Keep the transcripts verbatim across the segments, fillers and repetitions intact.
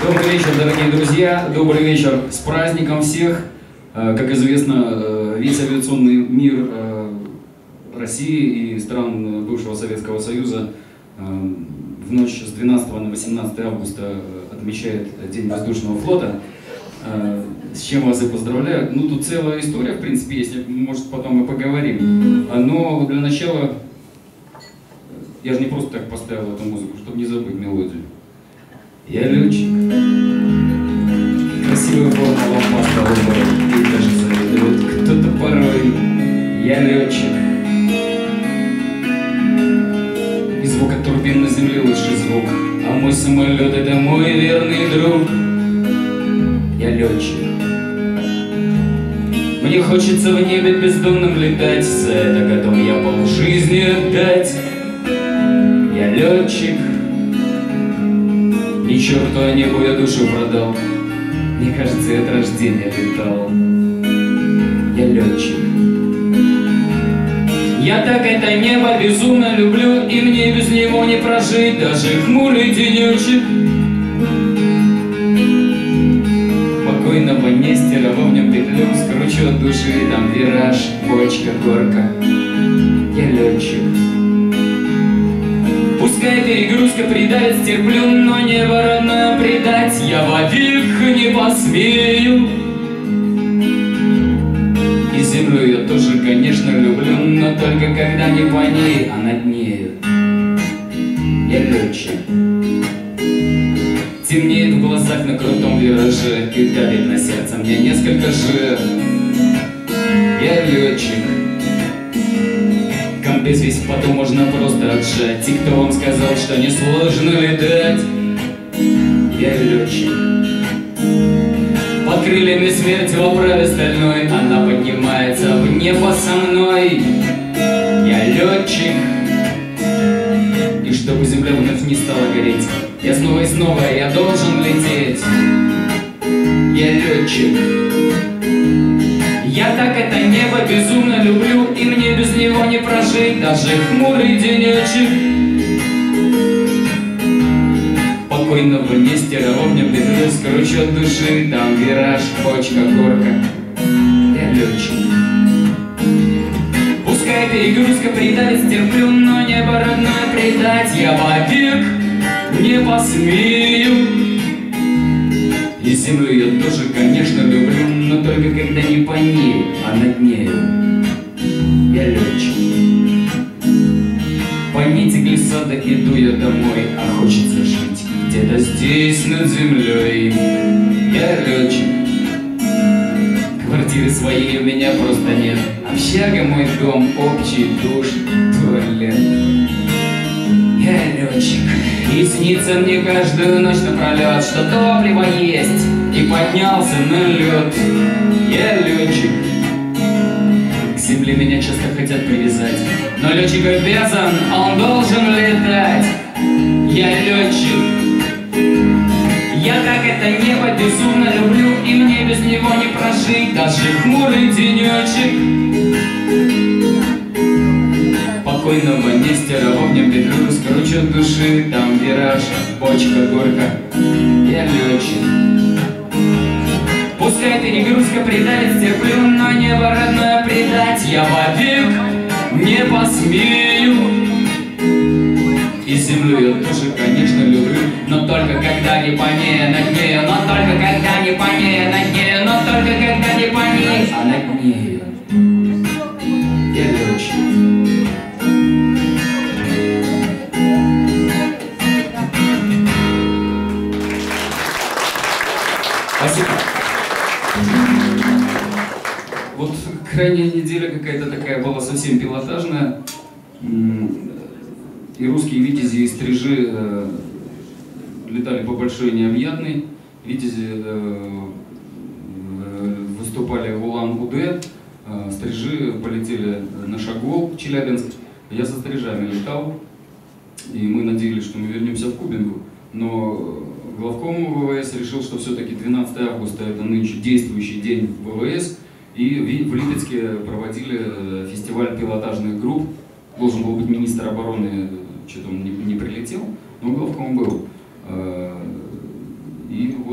Добрый вечер, дорогие друзья, добрый вечер, с праздником всех. Как известно, весь авиационный мир России и стран бывшего Советского Союза в ночь с двенадцатого на восемнадцатое августа отмечает День воздушного флота, с чем вас и поздравляю. Ну, тут целая история, в принципе, есть, может, потом мы поговорим. Но для начала, я же не просто так поставил эту музыку, чтобы не забыть мелодию. Я летчик, красивая форма лампаста и даже завидует кто-то порой. Я летчик, и звук от турбин на земле лучший звук, а мой самолет — это мой верный друг. Я летчик, мне хочется в небе бездонном летать, за это готов я полжизни отдать. Я летчик, ни черту о небу я душу продал, мне кажется, я от рождения летал. Я летчик, я так это небо безумно люблю, и мне без него не прожить даже хмурый денечек. Покойного Нестерова в нем петлю скручу от души, там вираж, бочка, горка. Я летчик, пускай перегрузка придавит, стерплю, но небо родное предать я вовек не посмею. И землю я тоже, конечно, люблю, но только когда не по ней, а над нею. Я летчик, темнеет в глазах на крутом вираже, и давит на сердце мне несколько же. Я летчик, компес весь в поту можно просто отжать, и кто вам сказал, что несложно летать? Я летчик, под крыльями смерти в оправе стальной, она поднимается в небо со мной. Я летчик, и чтобы земля вновь не стала гореть, я снова и снова, я должен лететь. Я летчик, я так это небо безумно люблю, и мне без него не прожить даже хмурый денечек. Покойного Нестерова в нем петлю скручу от души, там вираж, бочка, горка. Я летчик, пускай перегрузка придавит, стерплю, но небо родное предать я вовек не посмею. И землю я тоже, конечно, люблю, но только когда не по ней, а над нею. Я летчик, по нити глиссада иду я домой, а хочется жить где-то здесь, над землей. Я летчик, квартиры своей у меня просто нет, общага мой дом, общий душ, туалет. Я летчик, и снится мне каждую ночь напролет, что топливо есть, и поднялся на лед. Я летчик, к земле меня часто хотят привязать, но летчик обязан, он должен летать. Я летчик, я так это небо безумно люблю, и мне без него не прожить даже хмурый денечек. Покойного Нестерова в нем петлю скручу от души, там вираж, бочка, горка. Я летчик, пускай перегрузка придавит, стерплю, но небо родное предать я вовек не посмею. И землю я тоже, конечно, люблю, но только когда не по ней, а над нею, но только когда не по ней, а над нею, но только когда не по ней, а над нею. Я летчик. Спасибо. Вот крайняя неделя какая-то такая была совсем пилотажная. И русские витязи и стрижи э, летали по Большой и Необъятной. Витязи э, выступали в Улан-Удэ, э, стрижи полетели на Шагол, Челябинск. Я со стрижами летал, и мы надеялись, что мы вернемся в Кубинку. Но главком ВВС решил, что все-таки двенадцатое августа это нынче действующий день ВВС, и в Липецке проводили фестиваль пилотажных групп. Должен был быть министр обороны, что-то он не, не прилетел, но главком был. И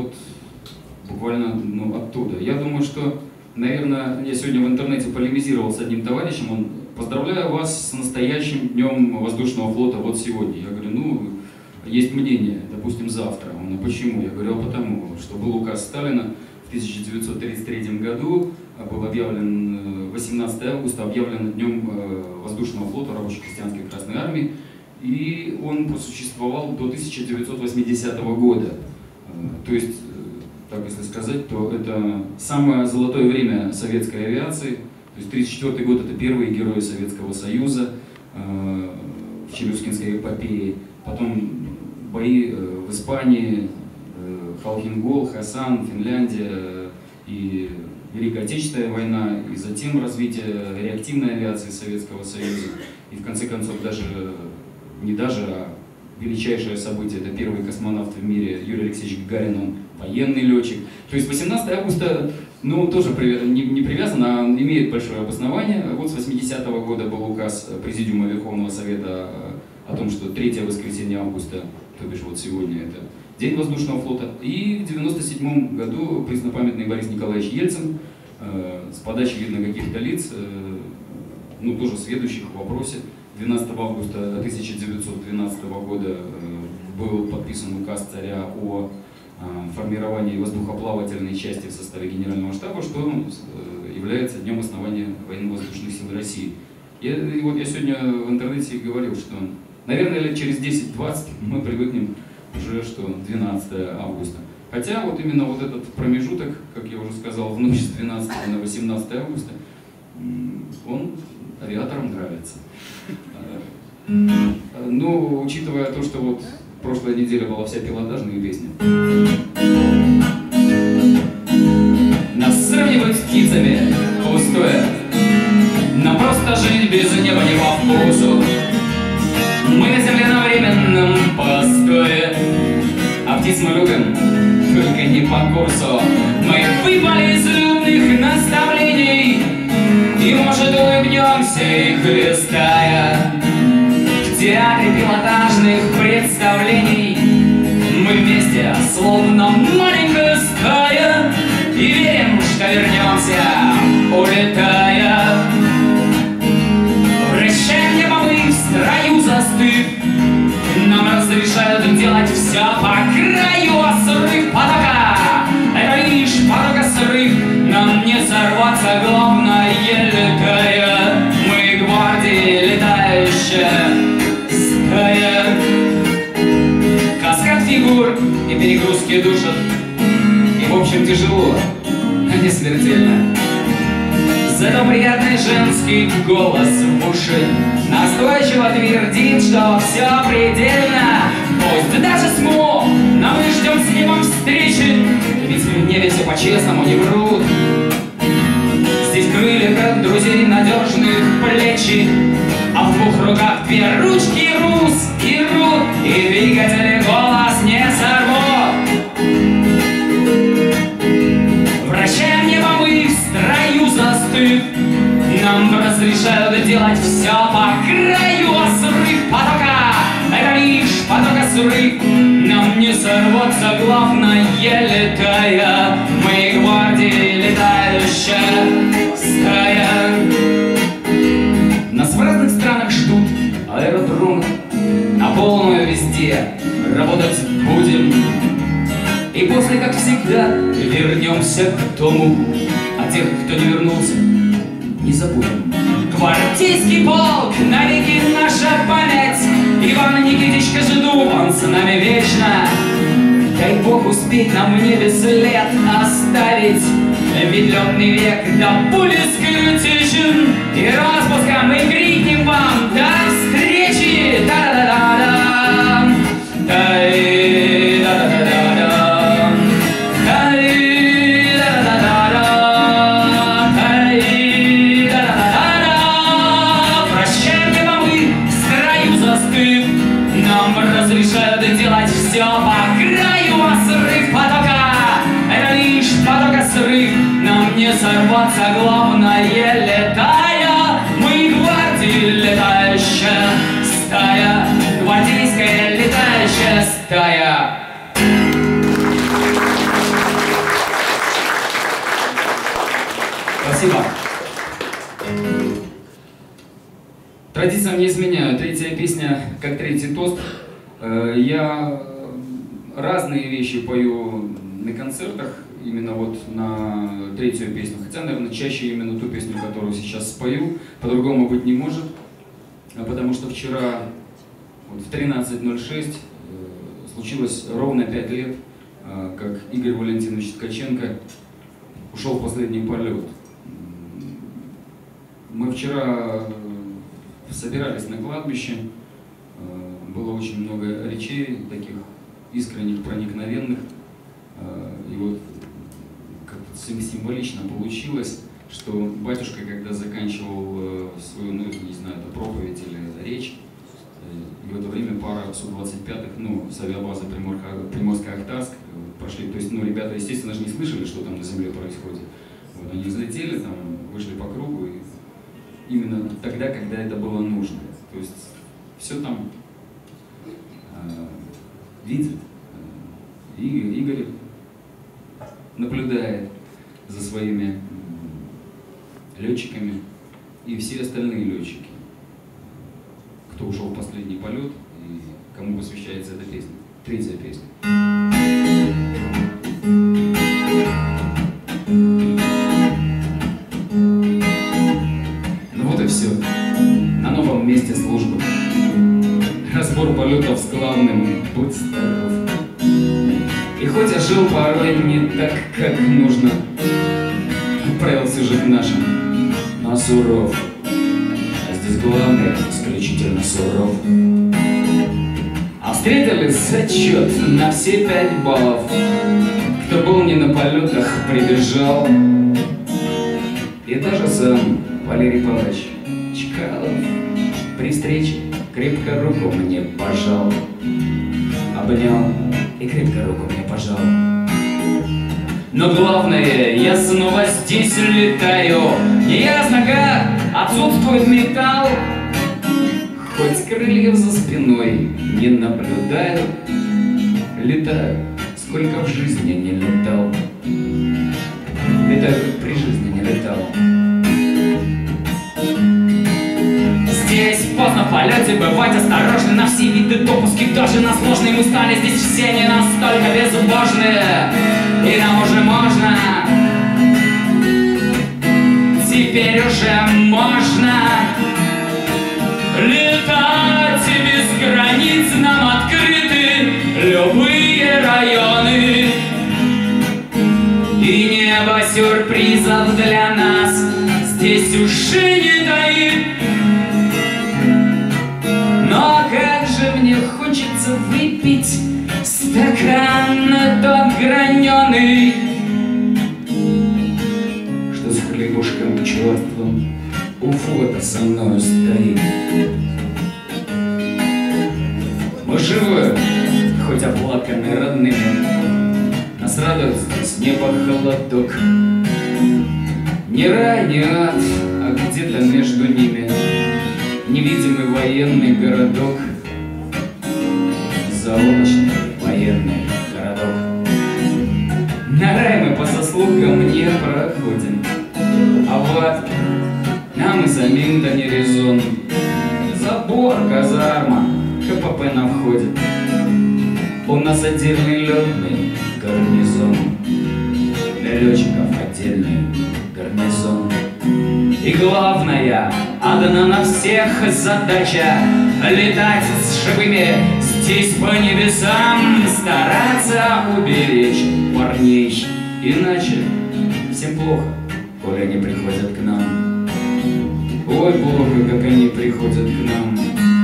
вот буквально ну, оттуда. Я думаю, что, наверное, я сегодня в интернете полемизировал с одним товарищем, он: поздравляю вас с настоящим днем воздушного флота вот сегодня. Я говорю, ну, есть мнение, допустим, завтра. Он: а почему? Я говорю, а потому, что был указ Сталина в тысяча девятьсот тридцать третьем году, был объявлен, восемнадцатого августа, объявлен днем воздушного флота рабоче-крестьянской Красной Армии, и он просуществовал до тысяча девятьсот восьмидесятого года. То есть, так если сказать, то это самое золотое время советской авиации. То есть тридцать четвёртый год — это первые герои Советского Союза э, в Челюскинской эпопее. Потом бои э, в Испании, э, Халхин-Гол, Хасан, Финляндия и Великая Отечественная война, и затем развитие реактивной авиации Советского Союза. И в конце концов даже, не даже, а величайшее событие — это первый космонавт в мире Юрий Алексеевич Гагарин, он военный летчик. То есть восемнадцатого августа, ну, тоже не, не привязан, а имеет большое обоснование. Вот с восьмидесятого года был указ Президиума Верховного Совета о том, что третье воскресенье августа, то бишь вот сегодня, это День воздушного флота. И в девяносто седьмом году преснопамятный Борис Николаевич Ельцин э, с подачи, видно, каких-то лиц, э, ну, тоже сведущих в вопросе, двенадцатого августа тысяча девятьсот двенадцатого года э, был подписан указ царя о э, формировании воздухоплавательной части в составе Генерального штаба, что э, является днем основания военно-воздушных сил России. Я, и вот я сегодня в интернете говорил, что, наверное, лет через десять-двадцать мы привыкнем уже, что двенадцатого августа. Хотя вот именно вот этот промежуток, как я уже сказал, в ночь с двенадцатого на восемнадцатое августа, он авиаторам нравится. Ну, учитывая то, что вот прошлая неделя была вся пилотажная песня. Нас сравнивают с птицами, пустое. Нам просто жить без неба не по вкусу. Мы на земле на временном постое, а птиц мы любим, только не по курсу. Мы выпали из людных наставлений и, может, улыбнемся их листая. В театре пилотажных представлений мы вместе, словно маленькая стая, и верим, что вернемся, улетая. Прощаем небо мы в строю застыв, нам разрешают делать все по краю, а срыв потока — это лишь потока срыв. Нам не сорваться, главное летая. Мы гвардии летающая стая. Каскад фигур и перегрузки душат, и в общем тяжело, а не смертельно. Зато приятный женский голос в уши настойчиво твердит, что все предельно. Пусть даже смог, но мы ждем с небом встречи, ведь в небе все по-честному не врут. Здесь крылья, как друзей надежных плечи, а в двух руках две ручки рус и рут, и двигатели голос не сорвут. Вращаем небо мы в строю застыв, нам разрешают делать все по краю, а срыв потока — это лишь потока срыв. Нам не сорваться, главное летая. Мы гвардии летающая стая. Нас в разных странах ждут аэродромы, на полную везде работать будем. И после, как всегда, вернемся к дому, а тех, кто не вернулся, не забудем. Гвардейский полк, навеки наша память. Иван Никитич Кожедуб, он с нами вечно. Дай Бог успеть нам в небе след оставить, ведь летный век до пули скрытичен. И распуска мы крикнем вам до встречи. Да-да-да-да, дай, да-да-да-да, дай, да-да-да-да, дай, да-да-да-да. Прощаем небо мы в строю застыв, нам разрешают делать все по краю, а срыв потока — это лишь потока срыв. Нам не сорваться, главное летая. Мы гвардии летающая стая, гвардейская летающая стая. Традициям не изменяю. Третья песня, как третий тост. Я разные вещи пою на концертах, именно вот на третью песню. Хотя, наверное, чаще именно ту песню, которую сейчас спою. По-другому быть не может. Потому что вчера вот, в тринадцать ноль шесть случилось ровно пять лет, как Игорь Валентинович Ткаченко ушел в последний полет. Мы вчера собирались на кладбище, было очень много речей, таких искренних, проникновенных, и вот как-то символично получилось, что батюшка, когда заканчивал свою, ну, не знаю, это проповедь или речь, и в это время пара Су двадцать пятых, ну, с авиабазы Приморско-Ахтарск прошли, то есть, ну, ребята, естественно, же не слышали, что там на земле происходит. Вот, они взлетели, там, вышли по кругу, и именно тогда, когда это было нужно. То есть все там э, видит. Э, Игорь, Игорь наблюдает за своими летчиками и все остальные летчики, кто ушел в последний полет и кому посвящается эта песня. Третья песня. Все. На новом месте службы. Разбор полетов с главным. Будь здоров. И хоть я жил порой не так, как нужно, отправился же к нашим на суров. А здесь главный исключительно суров. А встретили зачет на все пять баллов. Кто был не на полетах, прибежал. И даже сам Валерий Павлович Чкалов при встрече крепко руку мне пожал, обнял и крепко руку мне пожал. Но главное, я снова здесь летаю, не ясно как отсутствует металл. Хоть крыльев за спиной не наблюдаю, летаю, сколько в жизни не летал. Летаю, как при жизни не летал. Здесь поздно в полете, бывать осторожны на все виды допуски, даже на сложные. Мы стали здесь все не настолько безбожные, и нам уже можно, теперь уже можно летать, и без границ нам открыты любые районы. И небо сюрпризов для нас здесь уже не таит. Но как же мне хочется выпить стакан тот граненый, что с хлебушком черством у фото со мною стоит. Мы живы, хоть оплаканы родными, нас радует здесь небо холодок. Не рай, не ад, а где-то между ними невидимый военный городок, заоблачный военный городок. На рай мы по заслугам не проходим, а в ад нам и самим-то не резон. Забор, казарма, КПП на входе, у нас отдельный летный гарнизон, для летчиков отдельный гарнизон. И главная, одна на всех задача — летать с живыми здесь по небесам, стараться уберечь парней, иначе всем плохо, коли они приходят к нам. Ой, плохо, как они приходят к нам.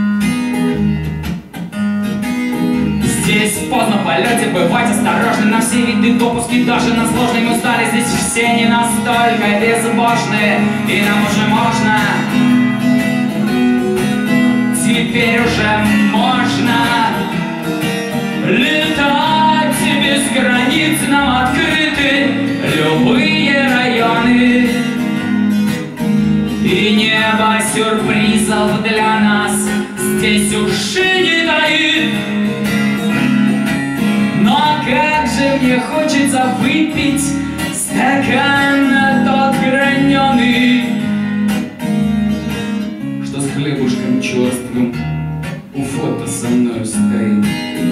Здесь поздно в полете, бывать осторожны на все виды допуски, даже на сложные. Мы стали здесь все не настолько безбожные, и нам уже можно, теперь уже можно летать, и без границ нам открыты любые районы. И небо сюрпризов для нас здесь уже не таит. Но как же мне хочется выпить стакан тот граненый, что с хлебушком призраком черствым у фото со мною стоит.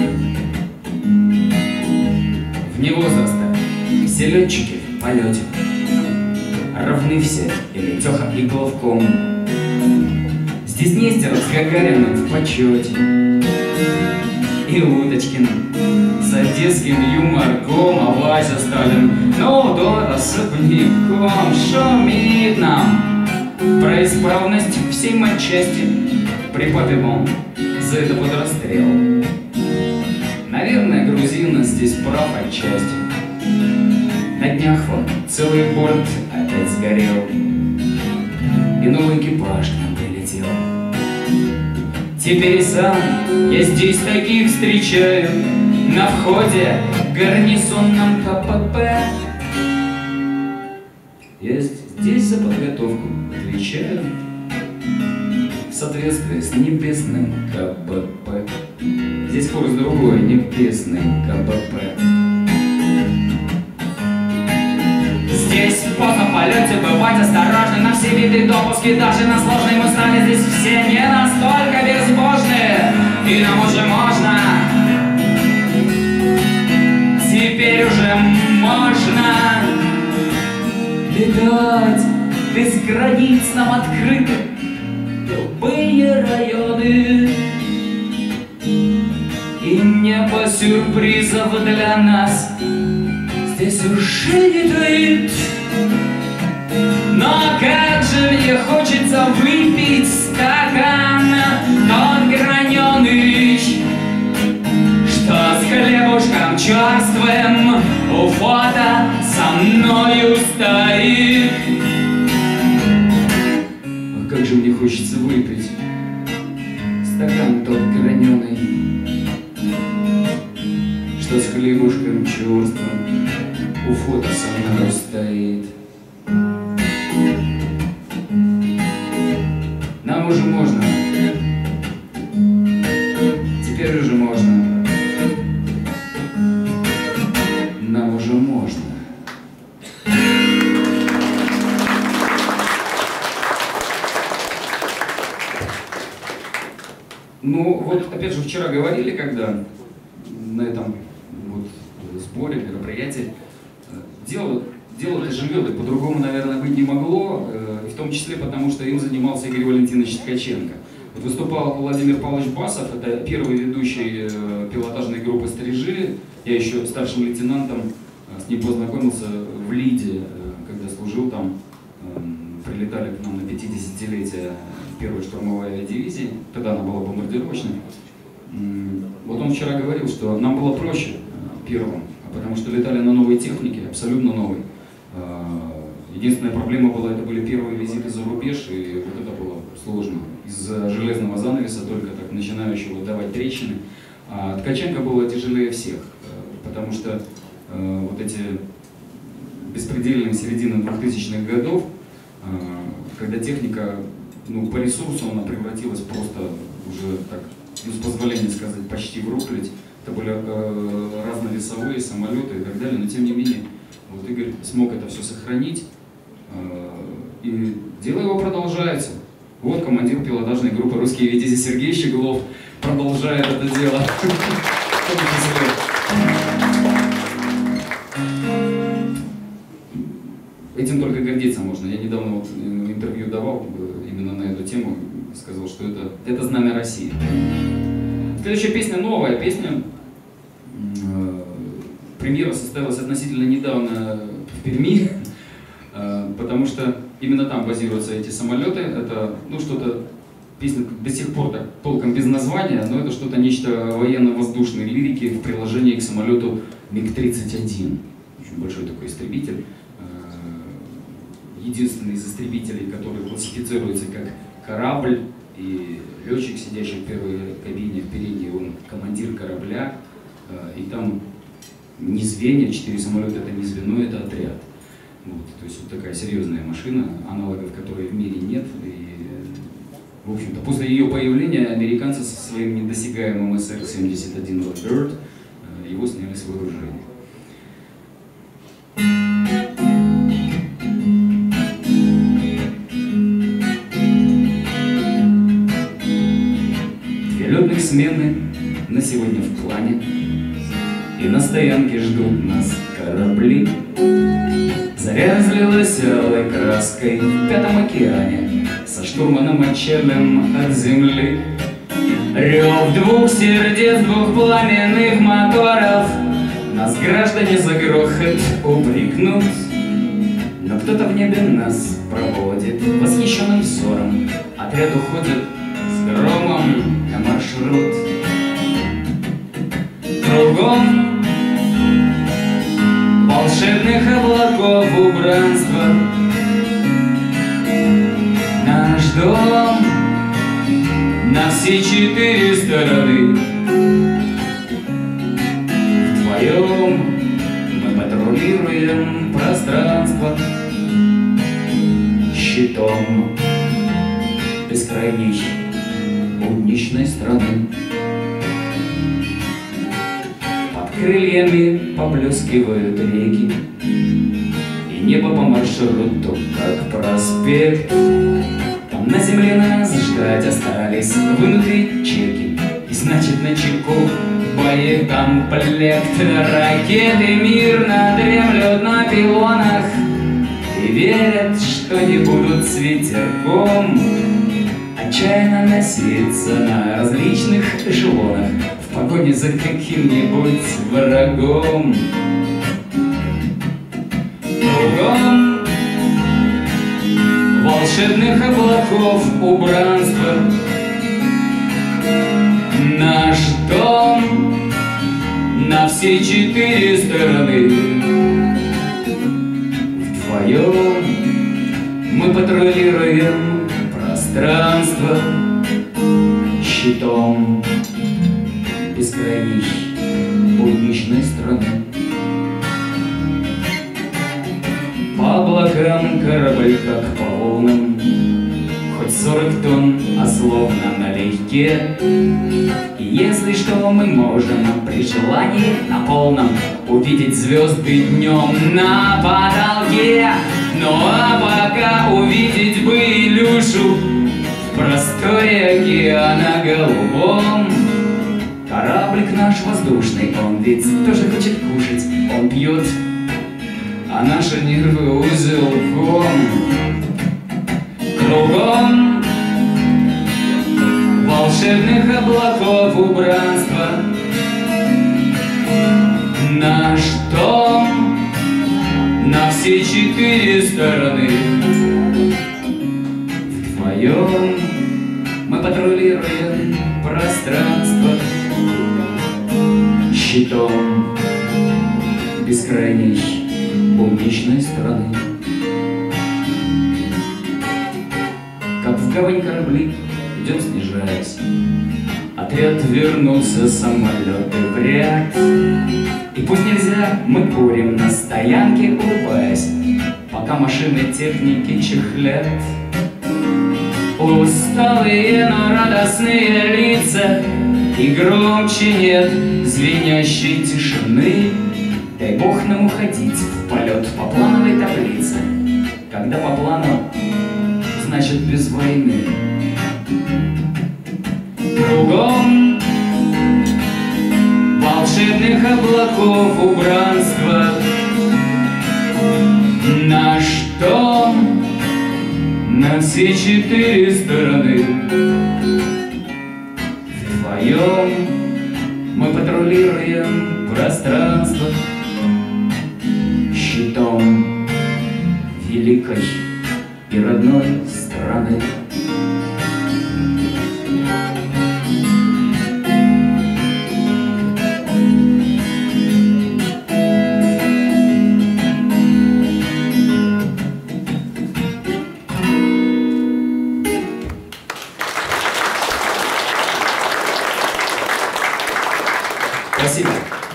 Вне возраста все летчики в полете, равны все и Летеха, и Головком. Здесь Нестеров с Гагариным в почете, и Удочкин с одесским юморком, а Вася Сталин, ну да, особняком шумит нам про исправность всей матчасти. При папе мол за это под расстрел. Наверное, грузин здесь прав отчасти. На днях вот целый борт опять сгорел, и новый экипаж к нам прилетел. Теперь сам я здесь таких встречаю на входе в гарнизонном КПП. Я здесь за подготовку отвечаю в соответствии с небесным КПП. Здесь курс другой, небесный КПП. Здесь поздно в полете бывать осторожны на все виды допуски, даже на сложные мы стали здесь все не настолько безбожные, и нам уже можно, теперь уже можно летать без границ нам открыты любые районы, и небо сюрпризов для нас здесь уже не таит. Но как же мне хочется выпить стакан тот граненый, что с хлебушком черствым у фото со мною стоит. А как же мне хочется выпить стакан тот граненый, что с хлебушком черствым у фото со мной стоит. Нам уже можно, теперь уже можно, нам уже можно. Ну вот опять же вчера говорили, когда на этом вот сборе, мероприятии, дело, дело тяжелее, по-другому, наверное, быть не могло, э, в том числе потому, что им занимался Игорь Валентинович Ткаченко. Вот выступал Владимир Павлович Басов, это первый ведущий э, пилотажной группы «Стрижи». Я еще старшим лейтенантом э, с ним познакомился в Лиде, э, когда служил там, э, прилетали к нам на пятидесятилетие первой штурмовой авиадивизии, тогда она была бомбардировочной. Вот он вчера говорил, что нам было проще первым, потому что летали на новой технике, абсолютно новой. Единственная проблема была, это были первые визиты за рубеж, и вот это было сложно. Из-за железного занавеса, только так начинающего давать трещины. А Ткаченко было тяжелее всех, потому что вот эти беспредельные середины двухтысячных годов, когда техника, ну, по ресурсу она превратилась просто уже так, ну, с позволения сказать, почти в рухлядь. Это были э, разновесовые самолеты и так далее, но тем не менее, вот Игорь смог это все сохранить, э, и дело его продолжается. Вот командир пилотажной группы «Русские Витязи» Сергей Щеглов продолжает это дело. Этим только гордиться можно. Я недавно вот интервью давал именно на эту тему, сказал, что это, это знамя России. Следующая песня новая песня. Премьера состоялась относительно недавно в Перми, потому что именно там базируются эти самолеты. Это, ну, что-то, песня до сих пор так толком без названия, но это что-то нечто военно-воздушной лирики в приложении к самолету миг тридцать один. Очень большой такой истребитель. Единственный из истребителей, который классифицируется как корабль, и летчик, сидящий в первой кабине, в передней, он командир корабля, и там не звенья, четыре самолета это не звено, это отряд. Вот, то есть вот такая серьезная машина, аналогов которой в мире нет. И, в общем-то, после ее появления американцы со своим недосягаемым эс эр семьдесят один Blackbird его сняли с вооружения. смены на сегодня в плане, и на стоянке ждут нас корабли. Заря разлилась алой краской в Пятом океане, со штурманом отчалим от земли. Рев двух сердец, двух пламенных моторов нас, граждане, за грохот упрекнут. Но кто-то в небе нас проводит восхищенным взором. Отряд уходит с громом на маршрут. Кругом волшебных облаков убранства. Наш дом на все четыре стороны. Вдвоем мы патрулируем пространство щитом бескрайней будничной страны. Под крыльями поблескивают реки, и небо по маршруту, как проспект. Там на земле нас ждать остались вынутые чеки, и значит на чеку боекомплект. Ракеты мирно дремлют на пилонах и верят, что не будут с ветерком отчаянно носиться на различных эшелонах в погоне за каким-нибудь врагом. Кругом волшебных облаков убранства. Наш дом на все четыре стороны. Вдвоем мы патрулируем пространство щитом бескрайней будничной страны. По облакам корабль как по волнам, хоть сорок тонн, а словно налегке. И если что, мы можем при желании на полном увидеть звезды днем на потолке. Ну а пока увидеть бы Илюшу в просторе океана голубом. Кораблик наш воздушный, он ведь тоже хочет кушать, он пьет, а наши нервы узелком. Кругом волшебных облаков убранства. Наш дом на все четыре стороны. Вдвоем мы патрулируем пространство щитом бескрайней будничной страны. Как в гавань корабли идем, снижаясь, отряд вернулся, самолеты в ряд. И пусть нельзя, мы курим на стоянке, улыбаясь, пока машины техники чехлят. Усталые, но радостные лица, и громче нет звенящей тишины. Дай Бог нам уходить в полет по плановой таблице, когда по плану, значит без войны. Кругом волшебных облаков убранства. Наш дом на все четыре стороны. Вдвоем мы патрулируем пространство щитом великой и родной страны. Спасибо.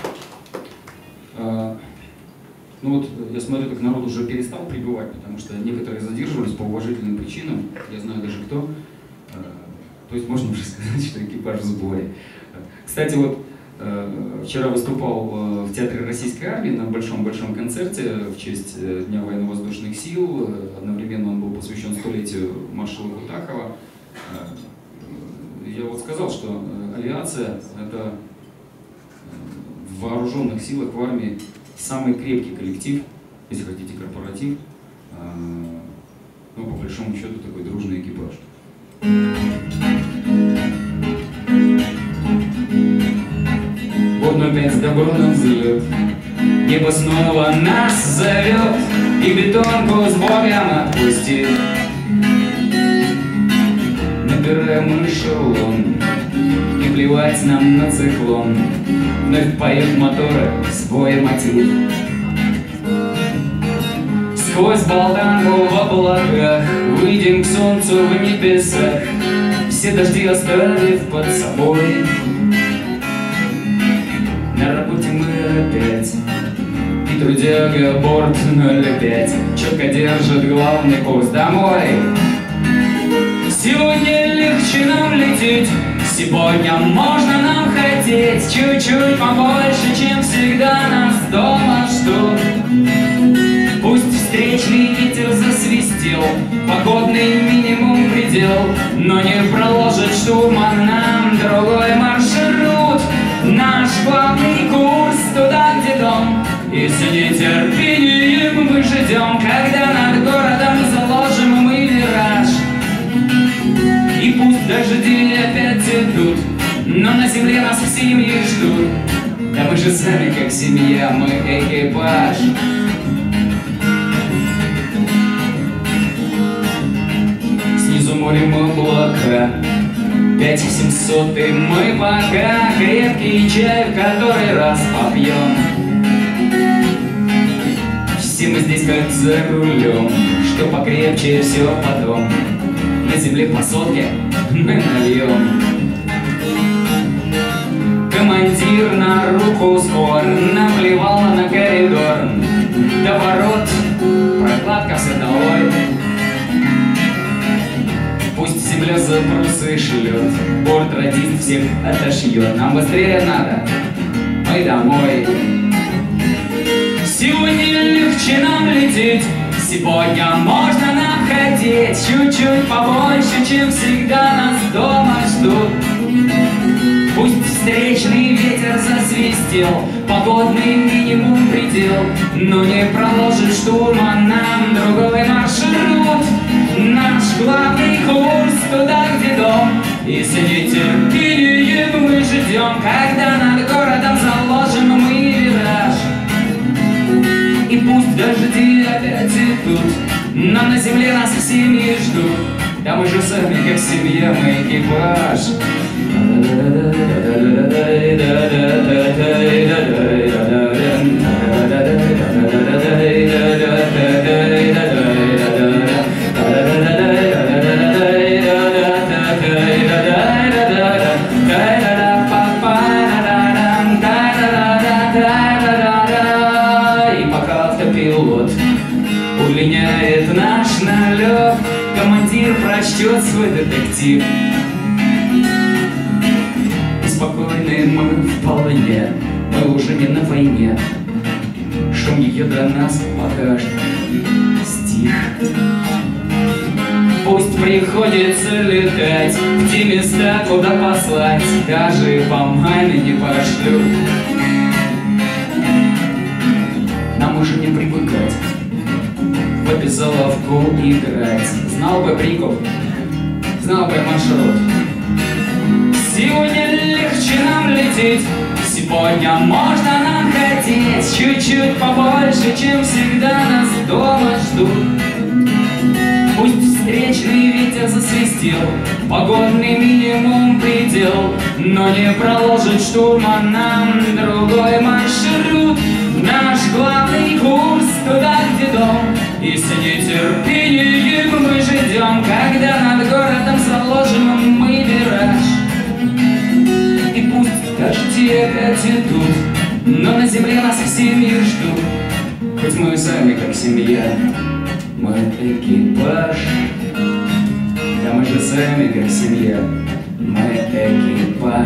А, ну вот, я смотрю, так народ уже перестал прибывать, потому что некоторые задерживались по уважительным причинам, я знаю даже кто. А, то есть можно уже сказать, что экипаж в сборе. Кстати, вот вчера выступал в Театре Российской Армии на большом-большом концерте в честь Дня военно-воздушных сил. Одновременно он был посвящен столетию маршала Кутахова. Я вот сказал, что авиация — это в вооруженных силах, в армии самый крепкий коллектив, если хотите, корпоратив, ну, по большому счету, такой дружный экипаж. Вот мы опять добро на взлет, небо снова нас зовет, и бетонку с Богом отпустит. Набираем эшелон, и плевать нам на циклон. Вновь поют моторы, свой мотив. Сквозь болтанку в облаках выйдем к солнцу в небесах, все дожди оставив под собой. На работе мы опять, и трудяга борт ноль пять четко держит главный курс домой. Сегодня легче нам лететь, сегодня можно нам хотеть чуть-чуть побольше, чем всегда нас дома ждут. Пусть встречный ветер засвистел, погодный минимум предел, но не проложит штурман нам другой маршрут. Наш главный курс туда, где дом, и с нетерпением мы ждем, когда над городом заложим мы вираж. И пусть дожди опять идут, но на земле нас в семье ждут. Да мы же сами как семья, мы экипаж. Снизу морем облака, пять семьсот, и мы пока крепкий чай в который раз попьем. Все мы здесь как за рулем, что покрепче все потом. На земле по сотке мы нальем. Командир на руку скор наплевал на коридор. До ворот прокладка световой. Пусть земля за брусы шлет, борт радист всех отошьет. Нам быстрее надо, мы домой. Сегодня легче нам лететь, сегодня можно нам хотеть чуть-чуть побольше, чем всегда нас дома ждут. Пусть встречный ветер засвистел, погодный минимум предел, но не проложит штурман нам другой маршрут. Наш главный курс туда, где дом, и с нетерпением мы ждем, когда над городом заложим мы вираж. И пусть дожди опять идут, но на земле нас в семье ждут. Да мы же сами как семья, мы экипаж. И пока автопилот удлиняет наш налет, командир прочтет свой детектив. И спокойны мы вполне, мы уже не на войне. Шум ее до нас пока что стих. Пусть приходится летать в те места, куда послать даже по маме не пошлют. Нам уже не привыкать в обезоловку играть. Знал бы прикол, знал бы маршрут. Сегодня легче нам лететь, сегодня можно нам хотеть чуть-чуть побольше, чем всегда нас дома ждут. Пусть встречный ветер засвистел, погодный минимум предел, но не проложит штурман нам другой маршрут. Наш главный курс туда, где дом, и с нетерпением мы ждем, когда над городом заложим мы вираж. И пусть дожди опять идут, но на земле нас в семье ждут. Хоть мы сами как семья, мы экипаж. Да мы же сами как семья, мы экипаж.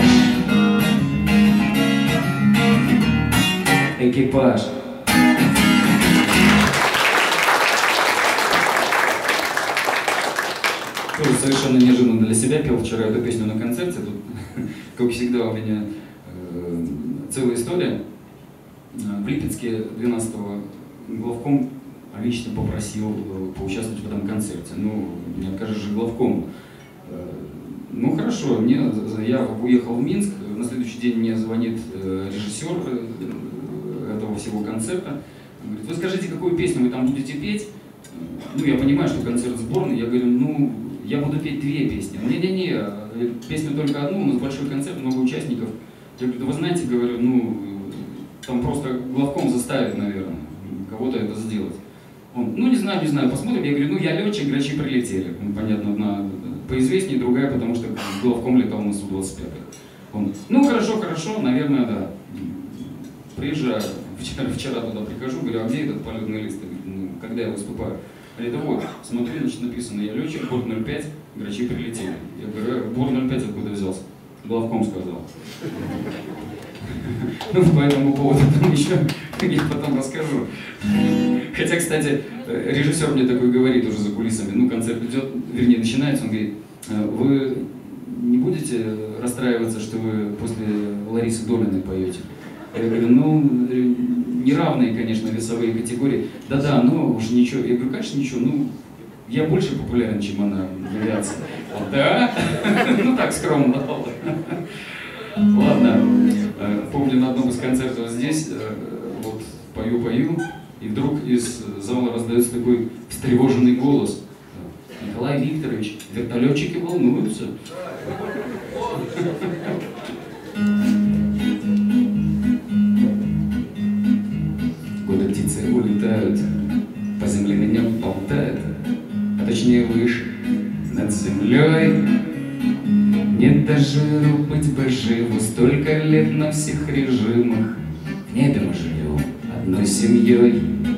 Экипаж. Тоже совершенно неожиданно для себя пел вчера эту песню на концерте. Тут Как всегда у меня э, целая история. В Липецке двенадцатого главком лично попросил поучаствовать в этом концерте. Ну, не откажешь же главкому. Ну хорошо, мне, я уехал в Минск, на следующий день мне звонит режиссер этого всего концерта. Говорит: вы скажите, какую песню вы там будете петь? Ну, я понимаю, что концерт сборный. Я говорю: ну, я буду петь две песни. Не-не-не, песню только одну, у нас большой концерт, много участников. Я говорю: да вы знаете, говорю, ну, там просто главком заставит, наверное, кого-то это сделать. Он: ну, не знаю, не знаю, посмотрим. Я говорю: ну, я летчик, грачи прилетели. Ну, понятно, одна поизвестнее, другая, потому что главком летал на Су двадцать пять. Он: ну, хорошо, хорошо, наверное, да. Приезжаю, вчера, вчера туда прихожу, говорю: а где этот полетный лист? Я говорю: ну, когда я выступаю? Говорит: да вот, смотри, значит, написано: я летчик, борт ноль пять, грачи прилетели. Я говорю: борт ноль пять откуда взялся? Главком сказал. Ну, по этому поводу там еще я потом расскажу. Хотя, кстати, режиссер мне такой говорит уже за кулисами, ну, концерт идет, вернее, начинается, он говорит: вы не будете расстраиваться, что вы после Ларисы Долиной поете? Я говорю: ну, неравные, конечно, весовые категории. Да-да, ну, уж ничего. Я говорю: конечно, ничего, ну, я больше популярен, чем она в авиации. Да? Ну, так скромно. Ладно. Помню, на одном из концертов здесь, вот, пою-пою, и вдруг из зала раздается такой встревоженный голос: Николай Викторович, вертолетчики волнуются. Куда птицы улетают, по земле меня болтает, а точнее выше, над землей. Нет, даже быть бы живу, столько лет на всех режимах. В небе мы живем одной семьей.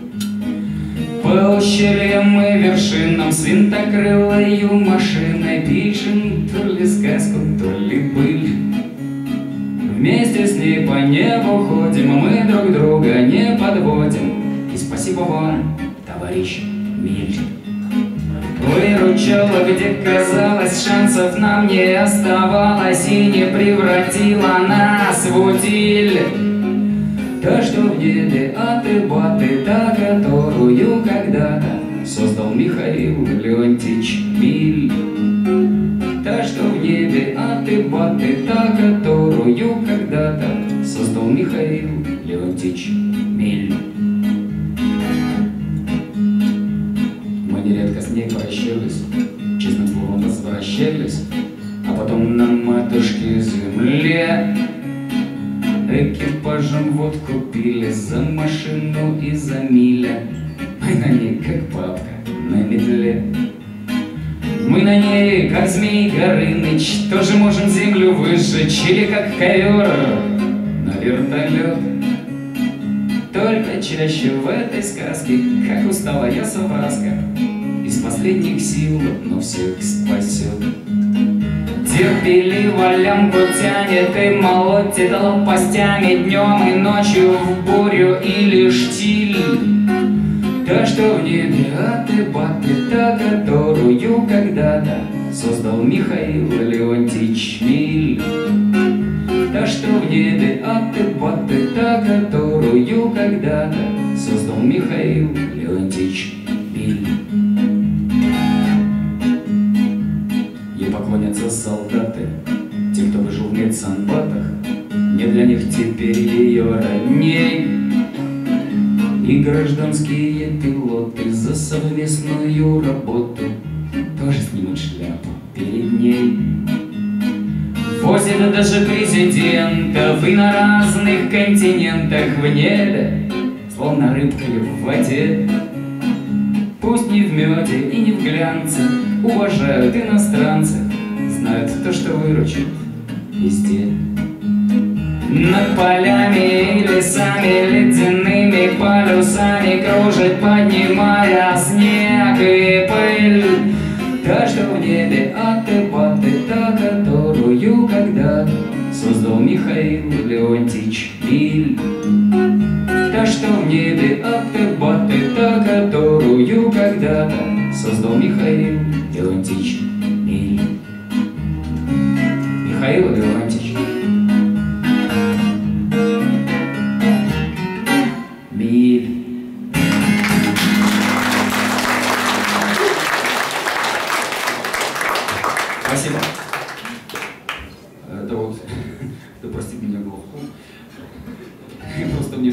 По ущельям мы вершинам с винтокрылою машиной пишем то ли сказку, то ли быль. Вместе с ней по небу ходим, а мы друг друга не подводим. И спасибо вам, товарищ Миль. Выручала, где казалось, шансов нам не оставалось, и не превратила нас в утиль. Та, что в небе аты-баты, та, которую когда-то создал Михаил Леонтьевич Миль. Та, что в небе аты-баты, та, которую когда-то создал Михаил Леонтьевич Миль. Нередко с ней прощались, честным словом возвращались, а потом на матушке земле экипажем водку пили за машину и за миля. Мы на ней, как папка, на метле. Мы на ней, как Змей Горыныч, тоже можем землю выжечь, или как ковер на вертолет. Только чаще в этой сказке, как устала я совраска, из последних сил, но всех спасет. Терпеливо лямку тянет и молотит лопастями днем и ночью в бурю или штиль. Та, что в небе аты-баты, та, которую когда-то создал Михаил Леонтьевич Миль. Та, что в небе аты-баты, та, которую когда-то создал Михаил Леонтьевич Миль. Ей поклонятся солдаты, те, кто выжил в медсанбатах, не для них теперь ее родней. И гражданские пилоты за совместную работу тоже снимут шляпу перед ней. Возят даже президентов и на разных континентах в небе, словно рыбками в воде. Пусть не в меде и не в глянце, уважают иностранцев, знают то, что выручит везде. Над полями и лесами ледяными полюсами кружит, поднимая снег и пыль. Та, что в небе аты-баты, та, которую когда-то создал Михаил Леонтьевич Миль. Та, что в небе аты-баты, та, которую когда-то создал Михаил Леонтьевич Миль. Михаил Леонтьевич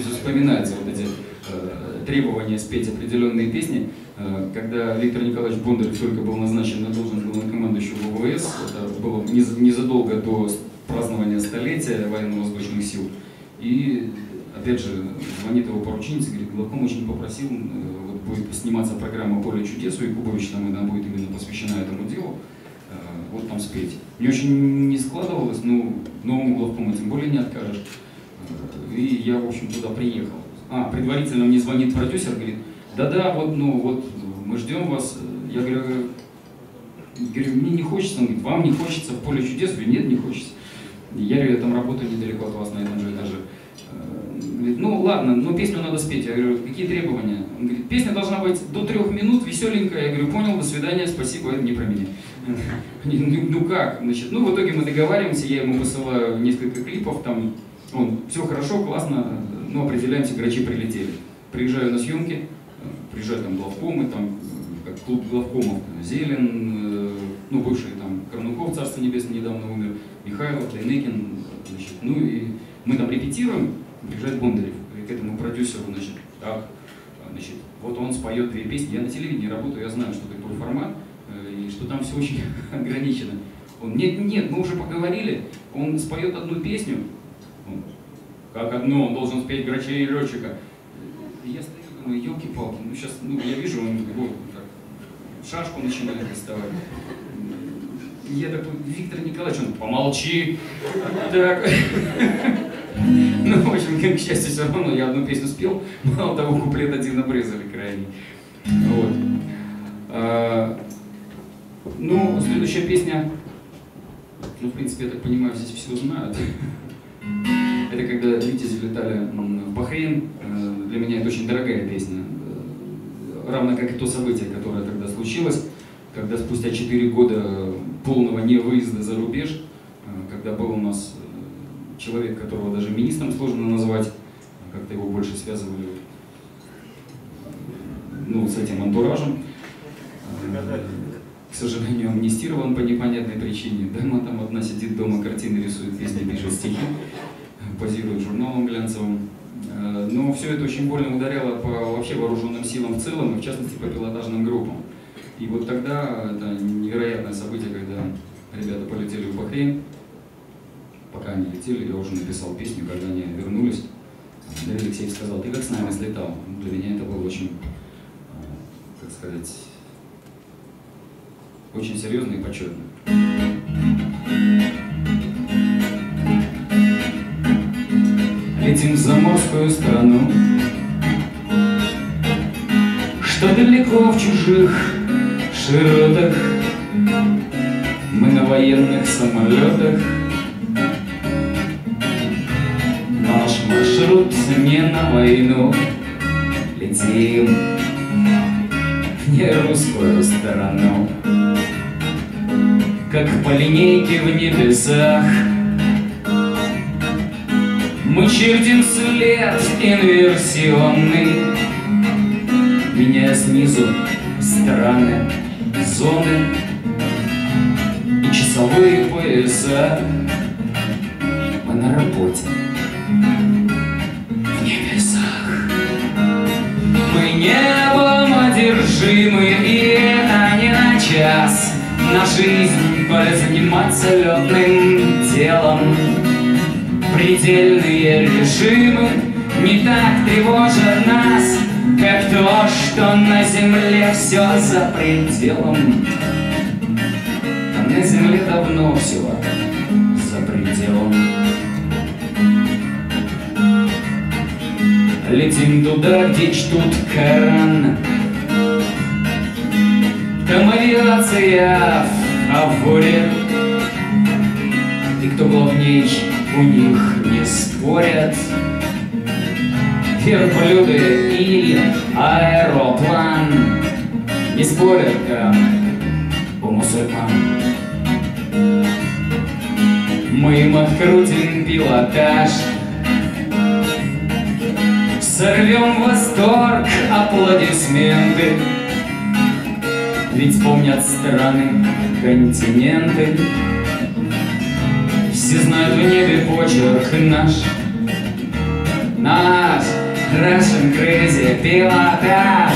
здесь вспоминаются вот эти э, требования спеть определенные песни. Э, когда Виктор Николаевич Бондарев только был назначен на должность главнокомандующего ВВС, это было незадолго до празднования столетия военно-воздушных сил, и опять же звонит его порученица, говорит, главком очень попросил, э, вот будет сниматься программа «Поле чудес» у Якубовича, там она будет именно посвящена этому делу, э, вот там спеть. Мне очень не складывалось, но новому главкому тем более не откажешь. Э, и я, в общем, туда приехал. А, предварительно мне звонит продюсер, говорит, да-да, вот, ну, вот, мы ждем вас. Я говорю, говорю, мне не хочется, он говорит, вам не хочется в «Поле чудес»? Я говорю, нет, не хочется. Я говорю, я там работаю недалеко от вас, на этом же этаже. Говорит, ну ладно, но песню надо спеть. Я говорю, какие требования? Он говорит, песня должна быть до трех минут, веселенькая. Я говорю, понял, до свидания, спасибо, это не про меня. Ну, ну как? Значит, ну в итоге мы договариваемся, я ему посылаю несколько клипов, там, он, все хорошо, классно, ну определяемся, грачи прилетели. Приезжаю на съемки, приезжают там главкомы, там, как клуб главкомов, Зелен, ну бывший там Корнуков, Царство Небесное, недавно умер, Михайлов, Тайныкин, значит, ну и мы там репетируем, приезжает Бондарев к этому продюсеру, значит, так, значит, вот он споет две песни, я на телевидении работаю, я знаю, что такое формат, и что там все очень ограничено. Он, нет, нет, мы уже поговорили, он споет одну песню, он, как одну, он должен спеть «Грачей и летчика». Я стою, думаю, елки-палки, ну сейчас, ну я вижу, он вот, так, шашку начинает доставать. Я такой, Виктор Николаевич, он, помолчи. Так. Ну, в общем, к счастью, все равно я одну песню спел, мало того, куплет один обрезали крайний. Вот. А, ну, следующая песня, ну, в принципе, я так понимаю, здесь все знают. Это когда «Витязи» летали в Бахрейн. Для меня это очень дорогая песня. Равно как и то событие, которое тогда случилось, когда спустя четыре года полного невыезда за рубеж, когда был у нас человек, которого даже министром сложно назвать, как-то его больше связывали, ну, с этим антуражем. К сожалению, амнистирован по непонятной причине. Дама там одна сидит дома, картины рисует, песни пишет, стихи, позирует журналом глянцевым. Но все это очень больно ударяло по вообще вооруженным силам в целом, и в частности по пилотажным группам. И вот тогда это невероятное событие, когда ребята полетели в Бахрейн. Пока они летели, я уже написал песню, когда они вернулись. Андрей Алексеев сказал, ты как с нами слетал? Для меня это было очень, как сказать, очень серьезно и почетно. Летим в заморскую страну, что далеко в чужих широтах. Мы на военных самолетах, наш маршрут не на войну. Летим в нерусскую сторону, как по линейке в небесах. Мы чертим след инверсионный, меняя снизу страны, зоны и часовые пояса. Мы на работе в небесах. Мы небом одержимы, и это не на час. На жизнь пора заниматься летным делом. Предельные режимы не так тревожат нас, как то, что на земле все за пределом. А на земле давно все за пределом. Летим туда, где чтут Коран. Там авиация в аворе, и кто главней, у них не спорят. Верблюды или аэроплан не спорят, как у мусульман. Мы им открутим пилотаж, сорвем восторг, аплодисменты. Ведь помнят страны, континенты. Все знают в небе почерк наш, наш. Russian crazy пилотаж.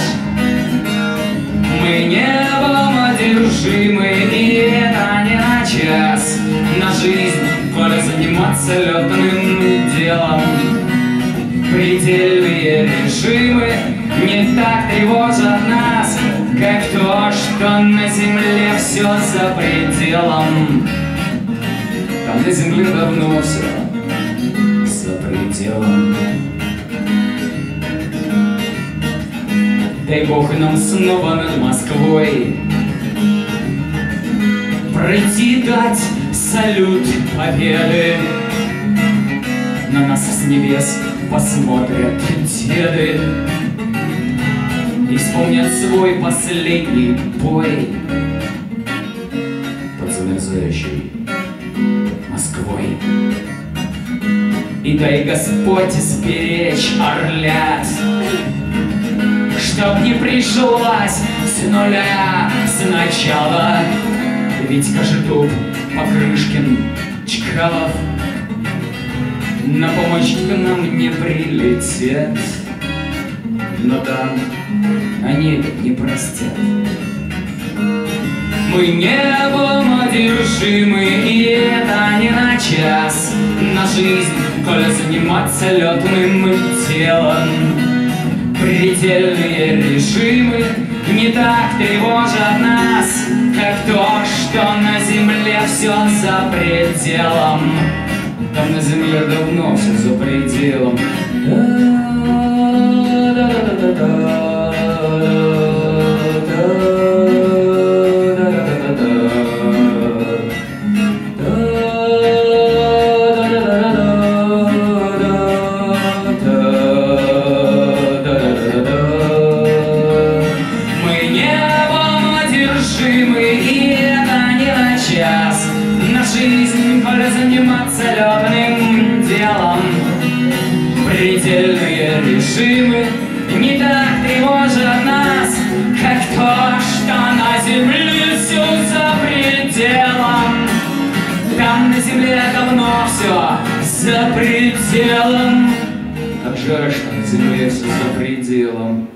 Мы небом одержимы, и это не на час. На жизнь, коли заниматься летным делом. Предельные режимы не так тревожат нас, как то, что на земле все за пределом. Там на земле давно все за пределом. Дай Бог нам снова над Москвой пройти, дать салют победы. На нас с небес посмотрят деды, исполнят свой последний бой под замерзающей Москвой. И дай Господь сберечь орлят, чтоб не пришлось с нуля сначала. Ведь Кожедуб, Покрышкин, Чкалов на помощь к нам не прилетят, но там они это не простят. Мы небом одержимы, и это не на час. На жизнь, коли заниматься летным делом. Предельные режимы не так тревожат нас, как то, что на земле все за пределом. Там на земле давно все за пределом. Мы небом одержимы, и это не на час. На жизнь пора заниматься летным делом. Предельные режимы не так тревожат нас, как то, что на земле все за пределом. Там на земле давно все за пределом. Как жаль, что на земле все за пределом.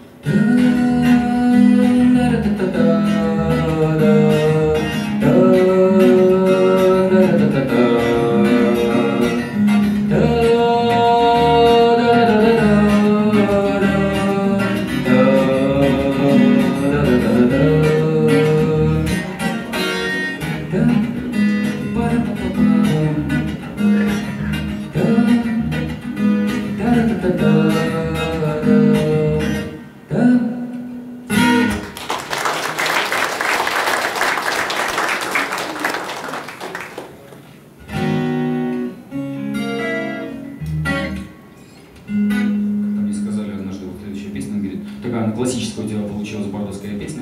Классического дела получилась бардовская песня.